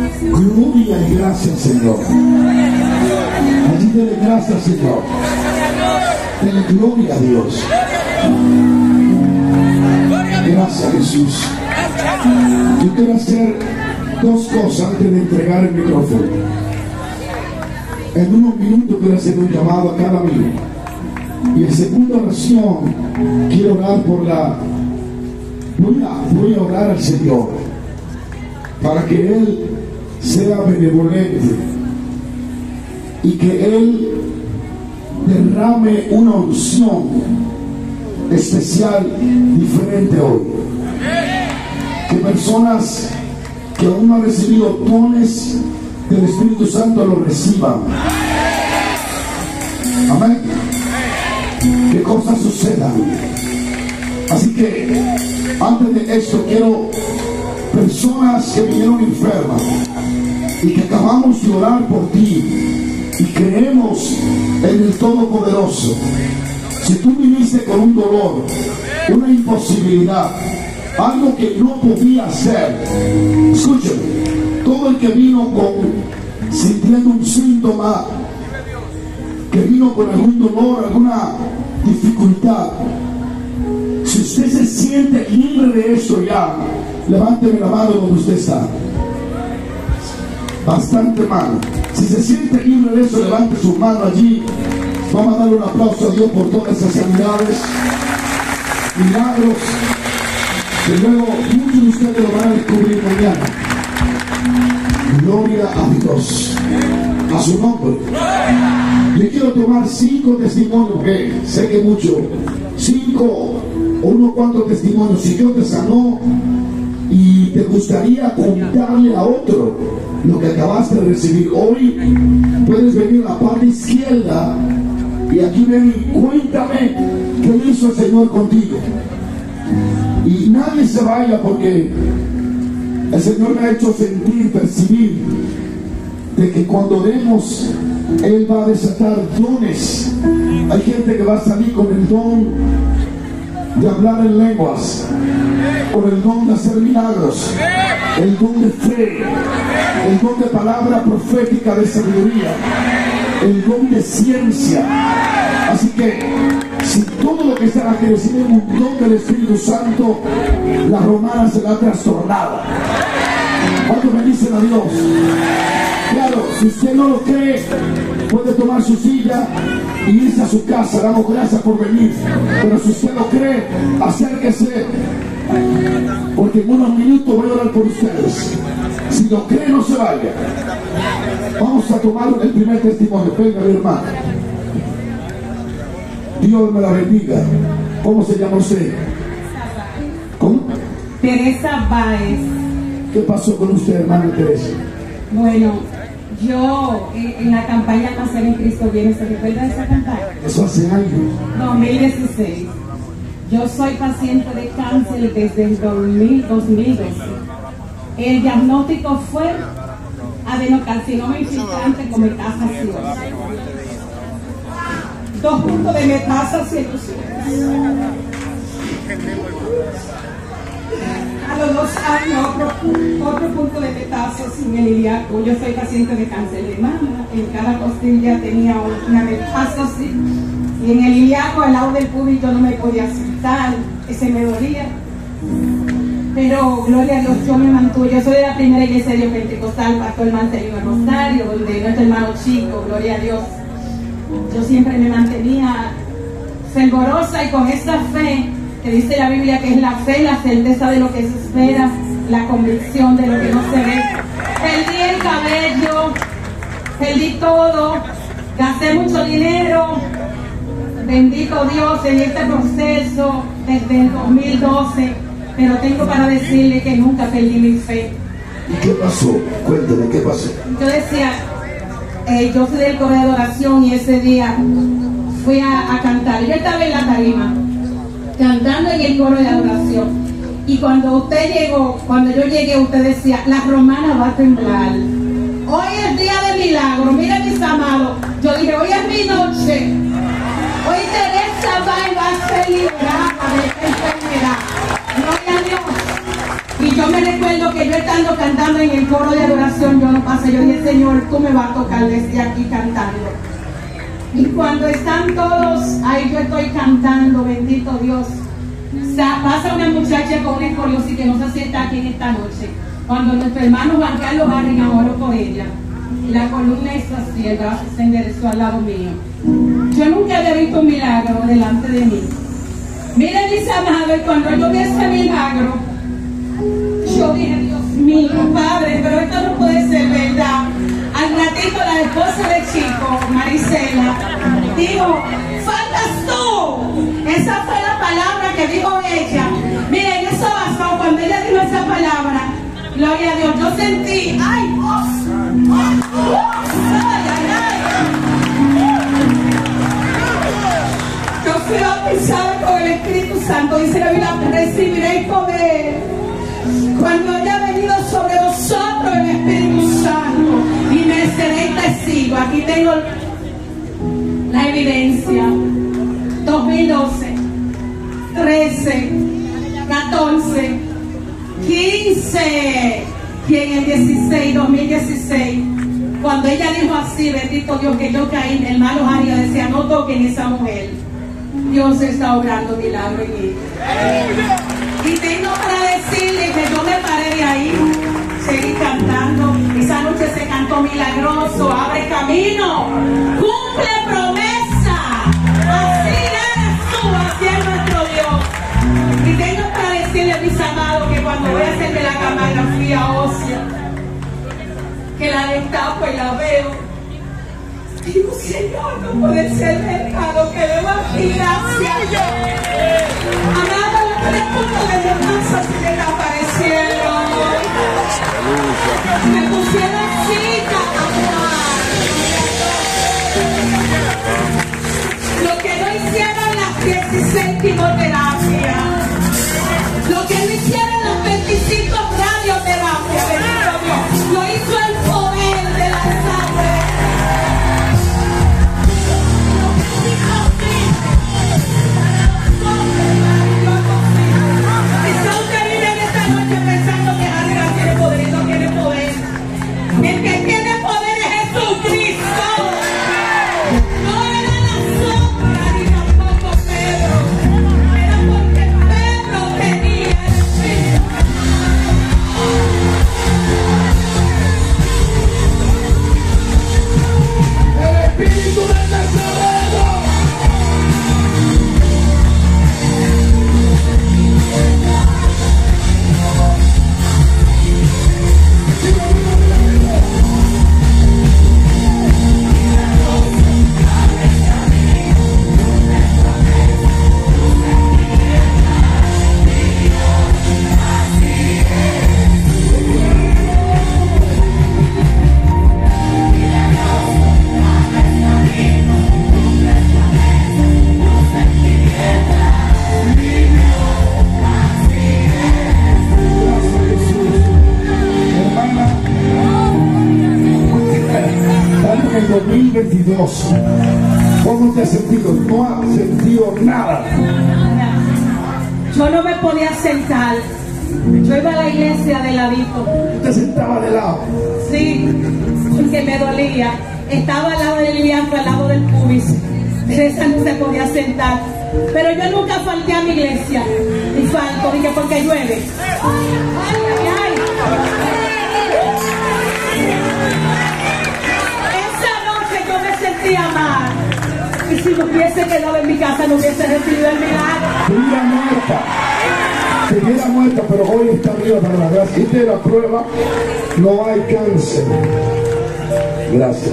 gloria y gracias, Señor. Allí denle gracias, Señor. Denle gloria a Dios. Gracias, Jesús. Yo quiero hacer dos cosas antes de entregar el micrófono. En unos minutos quiero hacer un llamado a cada amigo. Y en segunda oración quiero orar por la... Voy a, voy a orar al Señor para que Él sea benevolente y que Él derrame una unción especial, diferente hoy. Que personas que aún no han recibido dones del Espíritu Santo lo reciban. Amén. Que cosas sucedan. Así que antes de esto quiero personas que vinieron enfermas y que acabamos de orar por ti y creemos en el Todopoderoso. Si tú viniste con un dolor, una imposibilidad, algo que no podía hacer, escúchame, todo el que vino con sintiendo un síntoma, que vino con algún dolor, alguna dificultad, si usted se siente libre de eso ya, levánteme la mano donde usted está. Bastante mano. Si se siente libre de eso, levante su mano allí. Vamos a darle un aplauso a Dios por todas esas sanidades, milagros, que luego muchos de ustedes lo van a descubrir mañana. Gloria a Dios, a su nombre. Yo quiero tomar cinco testimonios, porque sé que mucho, cinco o unos cuantos testimonios. Si Dios te sanó y te gustaría contarle a otro lo que acabaste de recibir hoy, puedes venir a la parte izquierda y aquí ven y cuéntame qué hizo el Señor contigo. Y nadie se vaya, porque el Señor me ha hecho sentir, percibir de que cuando oremos Él va a desatar dones. Hay gente que va a salir con el don de hablar en lenguas, con el don de hacer milagros, el don de fe, el don de palabra profética, de sabiduría, el don de ciencia. Así que si todo lo que está aquí recibe un don del Espíritu Santo, la romana será trastornada. ¿Cuántos bendicen a Dios? Claro, si usted no lo cree, puede tomar su silla y irse a su casa. Damos gracias por venir. Pero si usted lo cree, acérquese, porque en unos minutos voy a orar por ustedes. Si lo cree, no se vaya. Vamos a tomar el primer testimonio. Venga, mi hermano. Dios me la bendiga. ¿Cómo se llama usted? ¿Cómo? Teresa Báez. ¿Qué pasó con usted, hermana Teresa? Bueno, yo eh, en la campaña Nacer en Cristo Viene, ¿se recuerda de esa campaña? Eso hace años. dos mil dieciséis. Yo soy paciente de cáncer desde el dos mil doce. El diagnóstico fue adenocarcinoma infiltrante con metástasis. Dos puntos de metástasis en los ojos. A los dos años, otro, otro punto de metástasis en el ilíaco. Yo soy paciente de cáncer de mama. En cada costilla tenía una metástasis. Y en el ilíaco, al lado del pubis, yo no me podía sentar. Ese me dolía. Pero, gloria a Dios, yo me mantuve. Yo soy de la primera iglesia de Pentecostal, Pastor Marcelino Rosario, donde nuestro hermano Chico, gloria a Dios. Yo siempre me mantenía fervorosa y con esa fe que dice la Biblia, que es la fe, la certeza de lo que se espera, la convicción de lo que no se ve. Perdí el cabello, perdí todo, gasté mucho dinero. Bendito Dios en este proceso desde el dos mil doce, pero tengo para decirle que nunca perdí mi fe. ¿Y qué pasó? Cuéntame, ¿qué pasó? Yo decía, eh, yo soy del coro de adoración y ese día fui a, a cantar. Yo estaba en la tarima cantando en el coro de adoración, y cuando usted llegó, cuando yo llegué, usted decía, la romana va a temblar. Hoy es día de milagro, miren mis amados. Yo dije, hoy es mi noche. Hoy Teresa va a ser liberada de esta enfermedad. Gloria a Dios. Y yo me recuerdo que yo estando cantando en el coro de adoración, yo no pasé, yo dije, Señor, tú me vas a tocar desde aquí cantando. Y cuando están todos, ahí yo estoy cantando, bendito Dios. O sea, pasa una muchacha con una escoliosis que no sé si está aquí en esta noche. Cuando nuestro hermano Juan Carlos Barriga oró por ella, la columna hizo así, el brazo se enderezó al lado mío. Yo nunca había visto un milagro delante de mí. Miren, mis amados, cuando yo vi ese milagro, yo dije, Dios mío, Padre, pero esto no puede ser verdad. Al ratito la esposa de Chico, Marisela, dijo, faltas tú. Esa fue la palabra que dijo ella. Miren, eso bastó. Cuando ella dijo esa palabra, gloria a Dios, yo sentí, ay, oh, oh, ay, ay, ay. Yo fui bautizada con el Espíritu Santo, dice la Biblia, recibiréis poder cuando haya venido sobre vosotros el Espíritu Santo y me seréis testigo. Aquí tengo la evidencia. dos mil doce, trece, catorce, quince y en el dieciséis, dos mil dieciséis, cuando ella dijo así, bendito Dios, que yo caí, el hermano María decía, no toquen esa mujer. Dios está obrando milagro en ella. Y tengo para decirle que yo me paré de ahí, seguí cantando. Esa noche se cantó milagroso, abre camino, cumple promesa. Así eres tú, así es nuestro Dios. Y tengo para decirle, mis amados, que cuando voy a hacer de la gamografía ósea, que la destapo y la veo, digo, Señor, no puede ser verdad, que veo aquí, gracias. Amado, los tres puntos de descanso se me aparecieron. Me pusieron cita a jugar. Lo que no hicieron las dieciséis quimioterapias, lo que no hicieron las veinticinco radioterapias, bendito Dios, lo hizo el poder de la sangre. Pensando que arriba tiene poder y no tiene poder. El que tiene poder es Jesucristo. No era la sombra ni tampoco Pedro. Era porque Pedro tenía el Espíritu. El Espíritu del Nazareno. dos mil veintidós, ¿cómo te has sentido? No has sentido nada. Yo no me podía sentar. Yo iba a la iglesia de ladito. ¿Te sentabas de lado? Sí, porque me dolía. Estaba al lado del liviano, al lado del pubis. Esa no se podía sentar. Pero yo nunca falté a mi iglesia. Y falto, dije, porque llueve. Ay, ay, ay. Mal. Y si no hubiese quedado en mi casa, no hubiese recibido el milagro. Estuviera muerta, estuviera muerta, pero hoy está viva para la gracia. Y de la prueba, no hay cáncer. Gracias.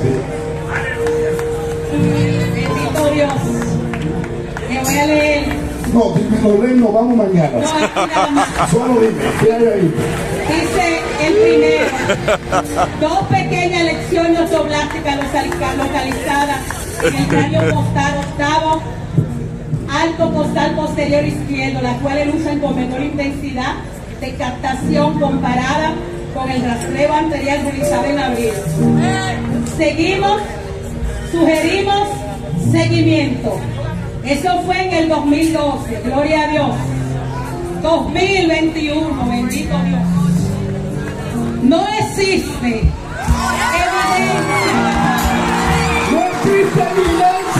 Bendito Dios. Me voy a leer. No, dime, no leen, nos vamos mañana. No, aquí nada más. Solo dime, ¿qué hay ahí? Dice el primero, dos pequeñas lecciones oblásticas localizadas en el cráneo postal octavo, alto postal posterior izquierdo, las cuales usan con menor intensidad de captación comparada con el rastreo anterior realizado en abril. Seguimos, sugerimos seguimiento. Eso fue en el dos mil doce, gloria a Dios. dos mil veintiuno, bendito Dios. No existe evidencia. No existe evidencia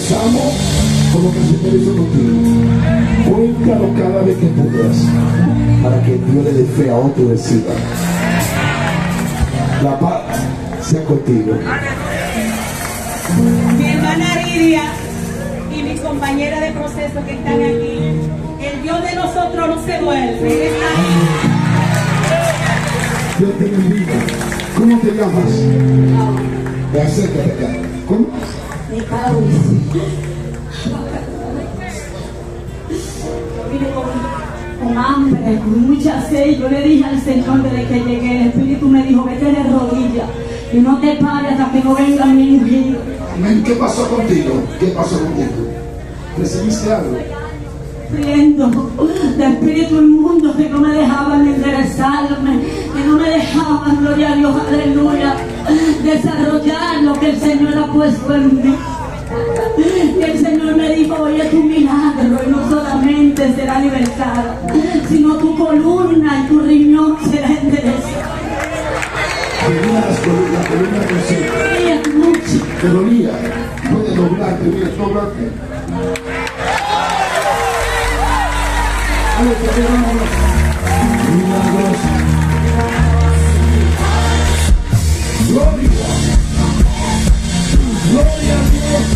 amo como que el Señor hizo contigo. Cuéntalo cada vez que puedas, para que Dios le dé fe a otro y decida. La paz sea contigo. Mi hermana Lidia y mis compañeras de proceso que están aquí, el Dios de nosotros no se duerme, Él está ahí. Dios te bendiga. ¿Cómo te llamas? Acércate acá. ¿Cómo? Mi Pauli. Yo vine con, con hambre, con mucha sed. Yo le dije al Señor desde que llegué, el Espíritu me dijo, vete de rodillas y no te pares hasta que no venga mi ungido. Amén. ¿Qué pasó contigo? ¿Qué pasó contigo? ¿Recibiste algo? Sufriendo de espíritu inmundo que no me dejaban enderezarme, que no me dejaban, gloria a Dios, aleluya, desarrollar lo que el Señor ha puesto en mí. Y el Señor me dijo, oye, tu milagro y no solamente será libertada, sino tu columna y tu riñón será enderezada. Tenía las columnas, la columna de José. Te mucho. Te dolía. Puedes doblarte, mira, doblarte. Milagros. Gloria. Gloria a Dios.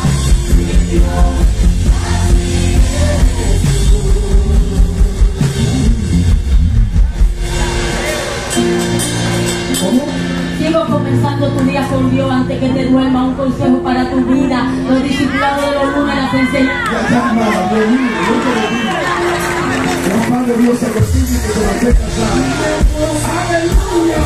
¿Cómo? Sigo comenzando tu día con Dios antes que te duerma. Un consejo para tu vida. Los discipulados de los lunes las enseñan. Ya está nada, Dios mío, no te lo digo. La paz de Dios se consigue que se la deja casar. ¡Aleluya!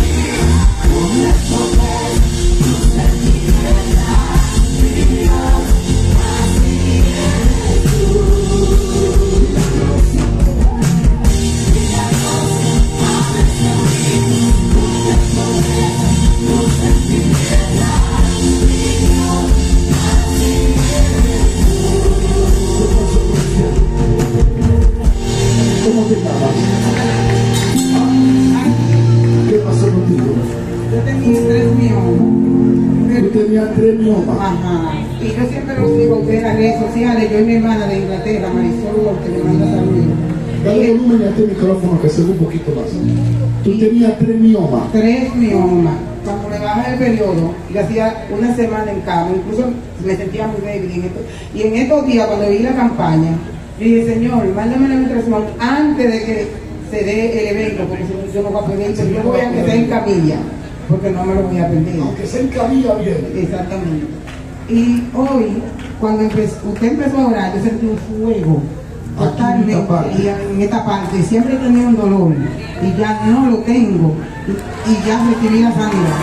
¿Cómo te llamas? ¿Qué pasó contigo? Yo tenía tres miomas. Tú tenías tres miomas. Ajá. Y yo siempre los sigo a ustedes en las redes sociales. Yo y mi hermana de Inglaterra, Marisol Walter, le manda saludos. Dale volumen a este micrófono que se ve un poquito más. Tú tenías tres miomas. Tres miomas. Cuando me baja el periodo, yo hacía una semana en cama, incluso me sentía muy débil. En esto, y en estos días, cuando vi la campaña, yo dije, Señor, mándame la administración antes de que se dé el evento, porque si no, yo no voy a perder, pero yo voy a que sea en camilla, porque no me lo voy a perder. Aunque sea en camilla bien. Exactamente. Y hoy, cuando empezó, usted empezó a orar, yo sentí un fuego totalmente en esta parte. y en esta parte. Siempre tenía un dolor y ya no lo tengo y, y ya recibí la sanidad.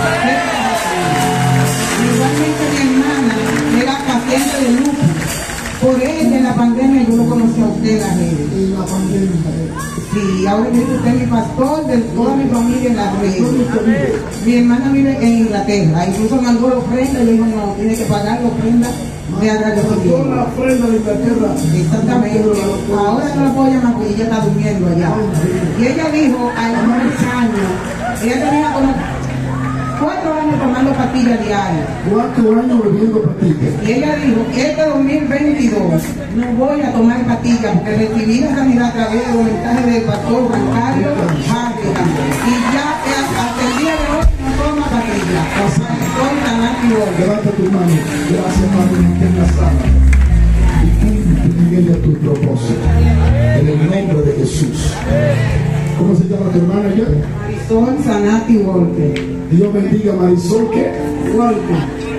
Igualmente mi hermana era paciente de lupus. Por ella en la pandemia yo lo conocí a usted en las redes. En la pandemia. Sí, ahora yo soy usted mi pastor de toda mi familia en las redes. Mi hermana vive en Inglaterra, incluso mandó la ofrenda y yo dijo, no, tiene que pagar la ofrenda de agradecimiento. Mandó la ofrenda de Inglaterra. Exactamente. Ahora no la puedo llamar porque ella está durmiendo allá. Y ella dijo, a los nueve años, ella tenía como cuatro años tomando pastillas diarias. Cuatro años bebiendo pastillas. Y ella dijo, este dos mil veintidós no voy a tomar pastillas porque recibí la sanidad a través de los mensajes del pastor Juan Carlos Barriga. Y ya eh, hasta el día de hoy no toma pastillas. Soy tan activo. Levanta tu mano. Gracias, Padre, que tengas sana. Y cumple tu propósito. En el nombre de Jesús. ¿Cómo se llama tu hermana ya? Marisol Sanati Walter. Dios bendiga a Marisol, ¿qué? Walter.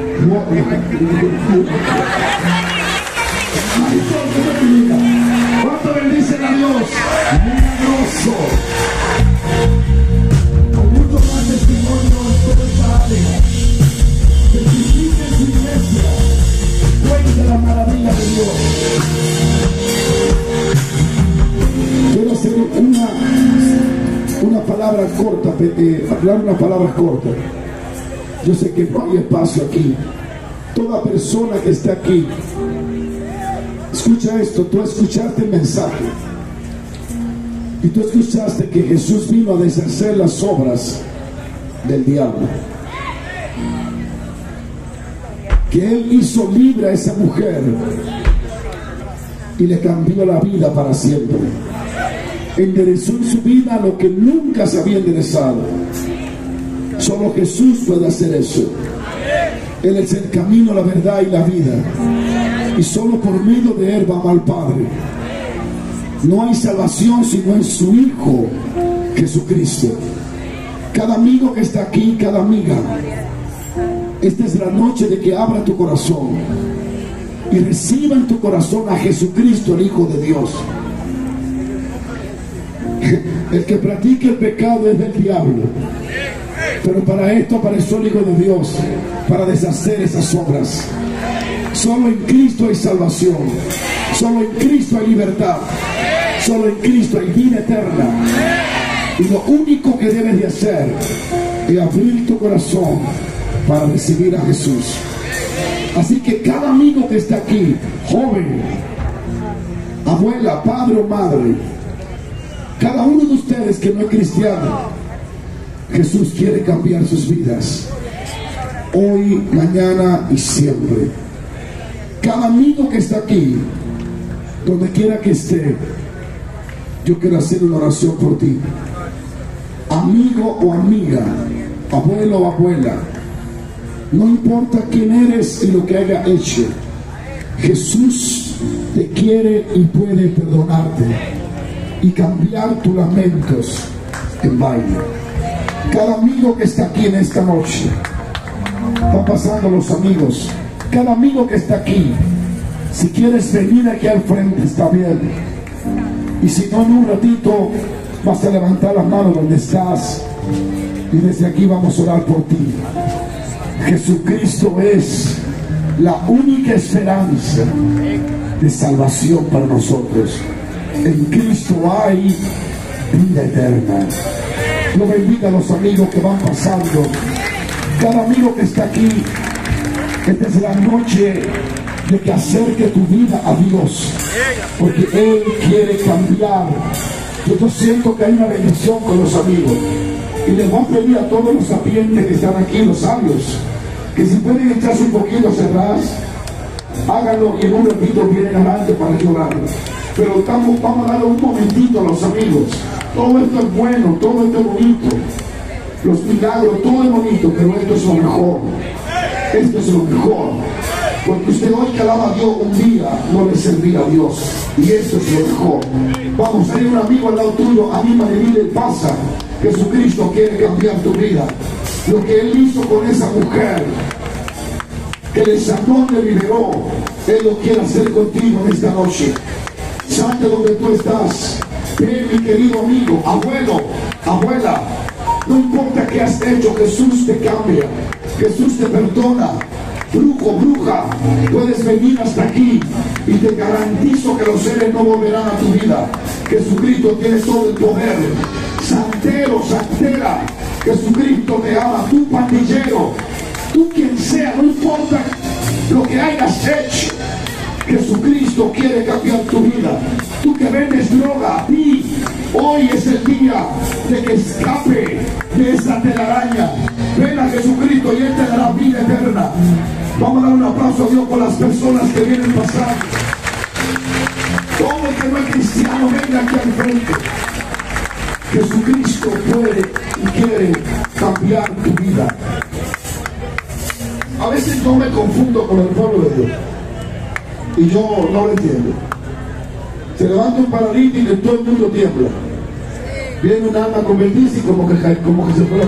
Marisol, ¿qué te bendiga? ¿Cuánto bendicen a Dios? Milagroso. Con muchos más testimonios en toda esta área. Testifique en su iglesia. Cuente la maravilla de Dios. Quiero hacer una, una palabra corta, eh, hablar unas palabras cortas. Yo sé que no hay espacio aquí. Toda persona que esté aquí, escucha esto. Tú escuchaste el mensaje y tú escuchaste que Jesús vino a deshacer las obras del diablo. que Él hizo libre a esa mujer y le cambió la vida para siempre. Enderezó en su vida lo que nunca se había enderezado. Solo Jesús puede hacer eso. Él es el camino, la verdad y la vida. Y solo por medio de Él vamos al Padre. No hay salvación sino en su Hijo Jesucristo. Cada amigo que está aquí, cada amiga, esta es la noche de que abra tu corazón y reciba en tu corazón a Jesucristo, el Hijo de Dios. El que practique el pecado es del diablo, pero para esto apareció el Hijo de Dios, para deshacer esas obras. Solo en Cristo hay salvación, solo en Cristo hay libertad, solo en Cristo hay vida eterna. Y lo único que debes de hacer es abrir tu corazón para recibir a Jesús. Así que cada amigo que está aquí, joven, abuela, padre o madre, cada uno de ustedes que no es cristiano, Jesús quiere cambiar sus vidas, hoy, mañana y siempre. Cada amigo que está aquí, donde quiera que esté, yo quiero hacer una oración por ti. Amigo o amiga, abuelo o abuela, no importa quién eres y lo que haya hecho, Jesús te quiere y puede perdonarte y cambiar tus lamentos en baile. Cada amigo que está aquí en esta noche, van pasando los amigos, cada amigo que está aquí, si quieres venir aquí al frente está bien, y si no, en un ratito vas a levantar las manos donde estás y desde aquí vamos a orar por ti. Jesucristo es la única esperanza de salvación para nosotros. En Cristo hay vida eterna. Lo bendiga a los amigos que van pasando. Cada amigo que está aquí, esta es la noche de que acerque tu vida a Dios, porque Él quiere cambiar. Yo siento que hay una bendición con los amigos, y les voy a pedir a todos los sapientes que están aquí, los sabios, que si pueden echarse un poquito hacia atrás, háganlo y en un ratito vienen adelante para llorar. Pero estamos, vamos a darle un momentito a los amigos. Todo esto es bueno, todo esto es bonito, los milagros, todo es bonito, pero esto es lo mejor. Esto es lo mejor, porque usted hoy que alaba a Dios, un día no le servirá a Dios, y esto es lo mejor. Vamos, hay un amigo al lado tuyo, anímale, dile, pasa, Jesucristo quiere cambiar tu vida. Lo que Él hizo con esa mujer que le sanó, le liberó, Él lo quiere hacer contigo en esta noche. Salte donde tú estás. Ven, mi querido amigo, abuelo, abuela, no importa qué has hecho, Jesús te cambia, Jesús te perdona. Brujo, bruja, puedes venir hasta aquí y te garantizo que los seres no volverán a tu vida. Jesucristo tiene todo el poder. Santero, santera, Jesucristo te ama. Tú pandillero, tú quien sea, no importa lo que hayas hecho, Jesucristo quiere cambiar tu vida. Tú que vendes droga, a ti hoy es el día de que escape de esa telaraña. Ven a Jesucristo y Él te dará vida eterna. Vamos a dar un aplauso a Dios por las personas que vienen pasando. Todo el que no es cristiano, venga aquí al frente. Jesucristo puede y quiere cambiar tu vida. A veces yo me confundo con el pueblo de Dios y yo no lo entiendo. Se levanta un paralítico y todo el mundo tiembla. Viene un alma a convertirse y como que, como que se fue.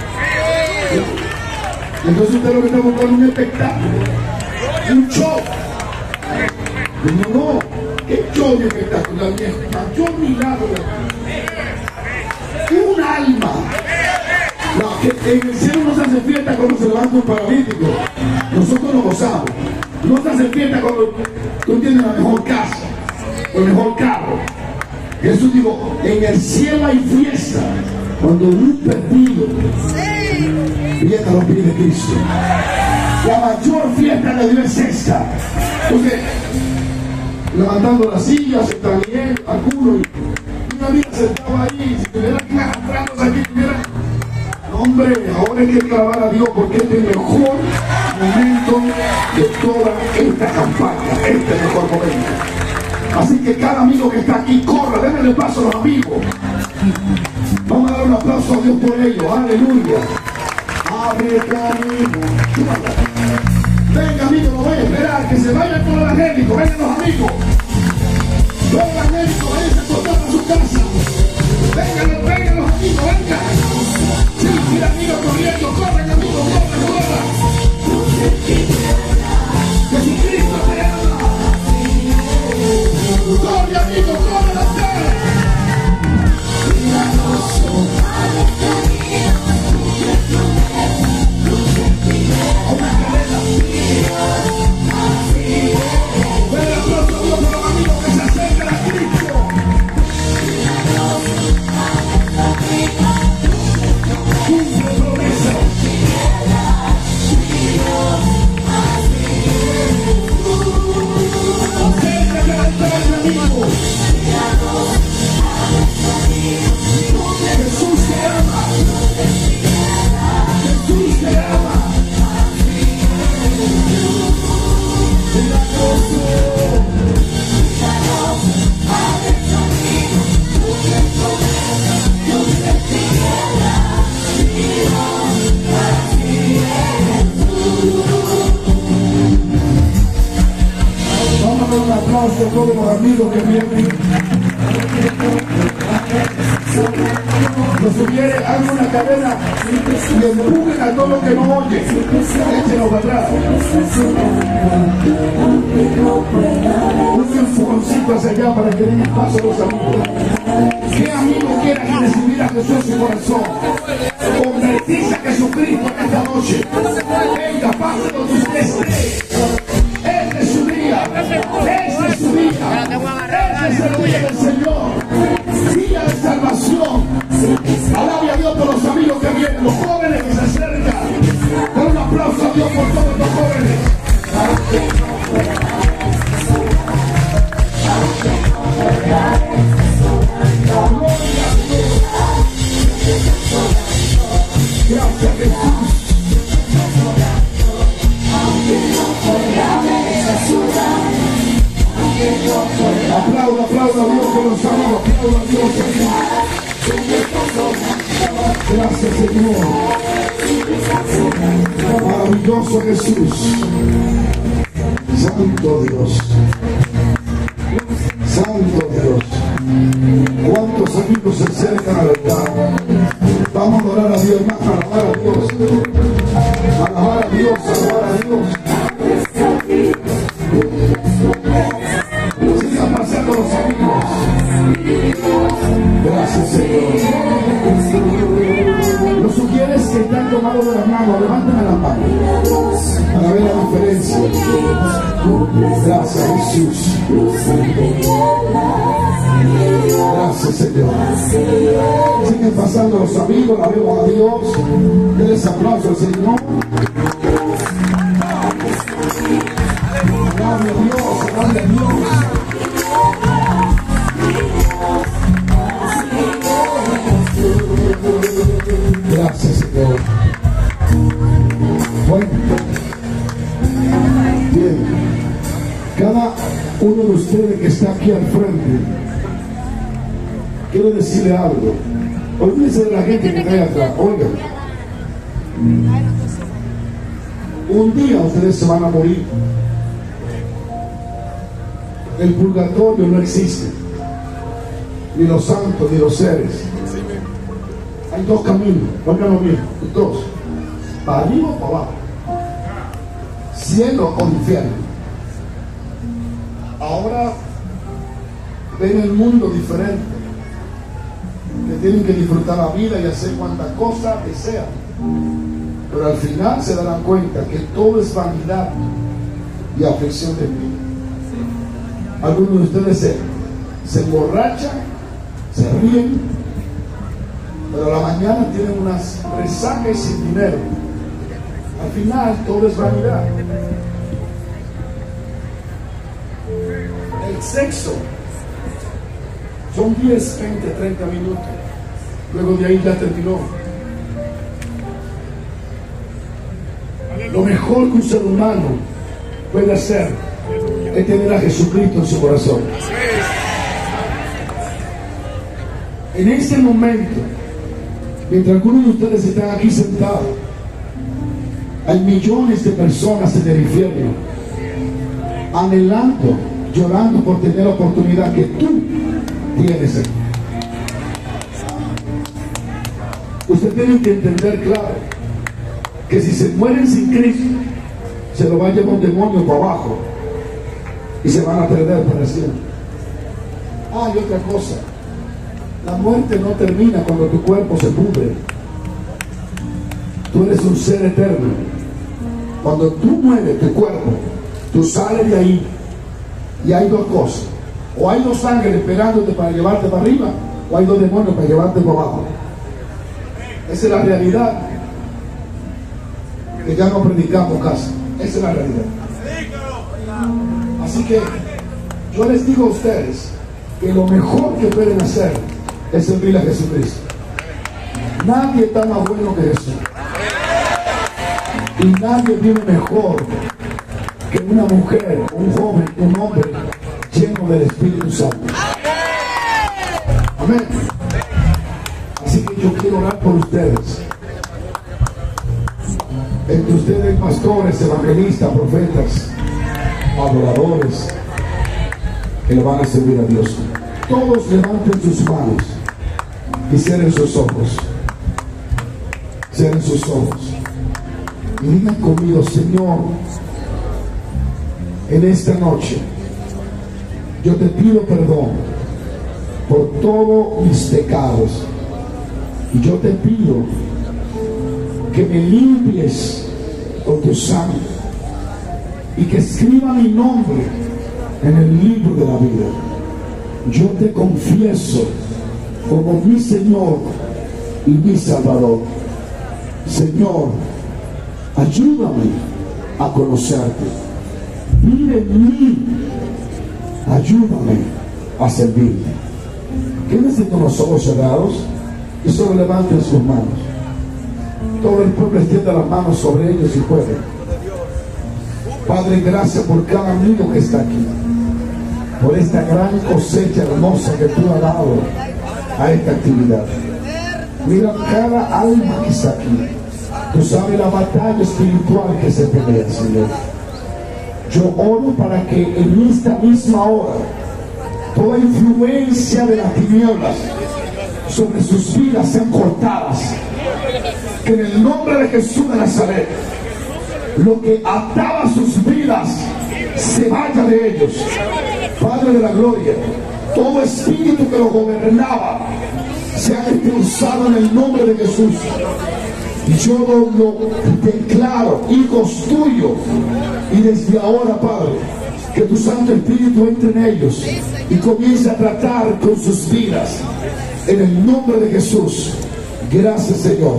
Entonces usted lo que está buscando es un espectáculo, un show. No, no, ¿qué show de espectáculo? Mayor milagro. Un alma. No, que en el cielo no se hace fiesta cuando se levanta un paralítico. Nosotros lo gozamos. No se hace fiesta cuando tú tienes la mejor casa, el mejor carro. Jesús dijo, en el cielo hay fiesta cuando un perdido viene a los pies de Cristo. La mayor fiesta de Dios es esta. Entonces, levantando las sillas, se está bien, alguno, y una vida sentaba ahí, si tuviera que agarrarnos aquí, tuviera, no, hombre, ahora hay que clavar a Dios porque es el mejor momento de toda esta campaña, este mejor momento. Así que cada amigo que está aquí, corra, denle paso a los amigos. Vamos a dar un aplauso a Dios por ellos, aleluya. Abre camino. Venga, amigo, no voy a esperar que se vayan con el angélico, vengan los amigos. Vengan los angélicos, váyanse por toda su casa. Vengan, vengan los amigos, vengan. Sí, mira, amigos corriendo, corren, amigos, corren, corran. Jesucristo te ama. Corre, amigo, corre la tierra. A todos los amigos que vienen. Los sugiere, hagan una cadena y empujen a todos los que no oyen. Échenlo para atrás. Un empujoncito hacia allá para que den paso a los amigos. ¿Qué amigo quiere recibir a Jesús en su corazón? Convertirse a Jesucristo en esta noche. Venga, pase lo que usted cree. Este es su día. Este es su día. Este es el día del Señor. Día de salvación. Alabe a Dios por los amigos que vienen, los jóvenes que se acercan. Con un aplauso a Dios por todos los jóvenes. Gracias, Jesús. Aplauda, aplauda a Dios por los amigos, aplauda a Dios. Gracias, Señor. Maravilloso Jesús. Santo Dios. Santo Dios. ¿Cuántos amigos se acercan al altar? Vamos a adorar a Dios, más a alabar a Dios. Alabar a Dios, alabar a Dios. Sigan pasando los amigos. Gracias, Señor. Los sugieres que están tomados de las manos, levanten las manos para ver la diferencia. Gracias, Jesús. Gracias, Señor. Siguen pasando los amigos, la vemos a Dios. Denles aplauso al Señor. Alabe a Dios, alabe a Dios. Gracias, Señor. Bueno, bien. Cada uno de ustedes que está aquí al frente, quiero decirle algo. Olvídense de la gente que está ahí atrás. Oigan, un día ustedes se van a morir. El purgatorio no existe, ni los santos, ni los seres. Hay dos caminos, óiganlo bien, dos, para arriba o para abajo, cielo o infierno. Ahora ven el mundo diferente, que tienen que disfrutar la vida y hacer cuantas cosas desean, pero al final se darán cuenta que todo es vanidad y aflicción de vida. Algunos de ustedes se, se emborrachan, se ríen, pero a la mañana tienen unas resacas sin dinero. Al final todo es vanidad. El sexo son diez, veinte, treinta minutos. Luego de ahí ya terminó. Lo mejor que un ser humano puede hacer es tener a Jesucristo en su corazón. En este momento, mientras algunos de ustedes están aquí sentados, hay millones de personas en el infierno anhelando, llorando por tener la oportunidad que tú tienes aquí. Usted tiene que entender claro que si se mueren sin Cristo, se lo va a llevar un demonio para abajo y se van a perder para siempre. Ah, y otra cosa, la muerte no termina cuando tu cuerpo se pudre. Tú eres un ser eterno. Cuando tú mueres tu cuerpo, tú sales de ahí y hay dos cosas: o hay dos ángeles esperándote para llevarte para arriba, o hay dos demonios para llevarte para abajo. Esa es la realidad que ya no predicamos casi. Esa es la realidad. Así que yo les digo a ustedes que lo mejor que pueden hacer es servirle a Jesucristo. Nadie está más bueno que Jesús, y nadie vive mejor que una mujer, un joven, un hombre lleno del Espíritu Santo. Amén. Así que yo quiero orar por ustedes. Entre ustedes, pastores, evangelistas, profetas, adoradores, que le van a servir a Dios. Todos levanten sus manos y cierren sus ojos. Cierren sus ojos y digan conmigo: Señor, en esta noche yo te pido perdón por todos mis pecados, y yo te pido que me limpies con tu sangre y que escriba mi nombre en el libro de la vida. Yo te confieso como mi Señor y mi Salvador. Señor, ayúdame a conocerte. Vive en mí. Ayúdame a servirte. Quédense con los ojos cerrados y solo levanten sus manos. Todo el pueblo extienda las manos sobre ellos y puede. Padre, gracias por cada amigo que está aquí, por esta gran cosecha hermosa que tú has dado a esta actividad. Mira cada alma que está aquí. Tú sabes la batalla espiritual que se pelea, Señor. Yo oro para que en esta misma hora toda influencia de las tinieblas sobre sus vidas sean cortadas. Que en el nombre de Jesús de Nazaret, lo que ataba sus vidas se vaya de ellos. Padre de la gloria, todo espíritu que lo gobernaba sea expulsado en el nombre de Jesús. Y yo lo, lo declaro hijos tuyos, y desde ahora, Padre, que tu Santo Espíritu entre en ellos y comience a tratar con sus vidas en el nombre de Jesús. Gracias, Señor.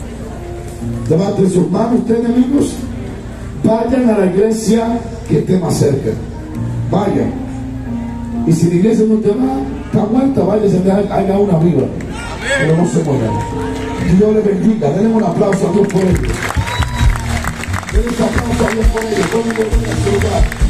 Levanten sus manos ustedes, amigos. Vayan a la iglesia que esté más cerca. Vayan. Y si la iglesia no te va, está muerta, váyase, haga una viva. Pero no se mueran. Dios les bendiga. Denle un aplauso a Dios por ellos. Denle un aplauso a Dios por ellos. Tomen en su lugar.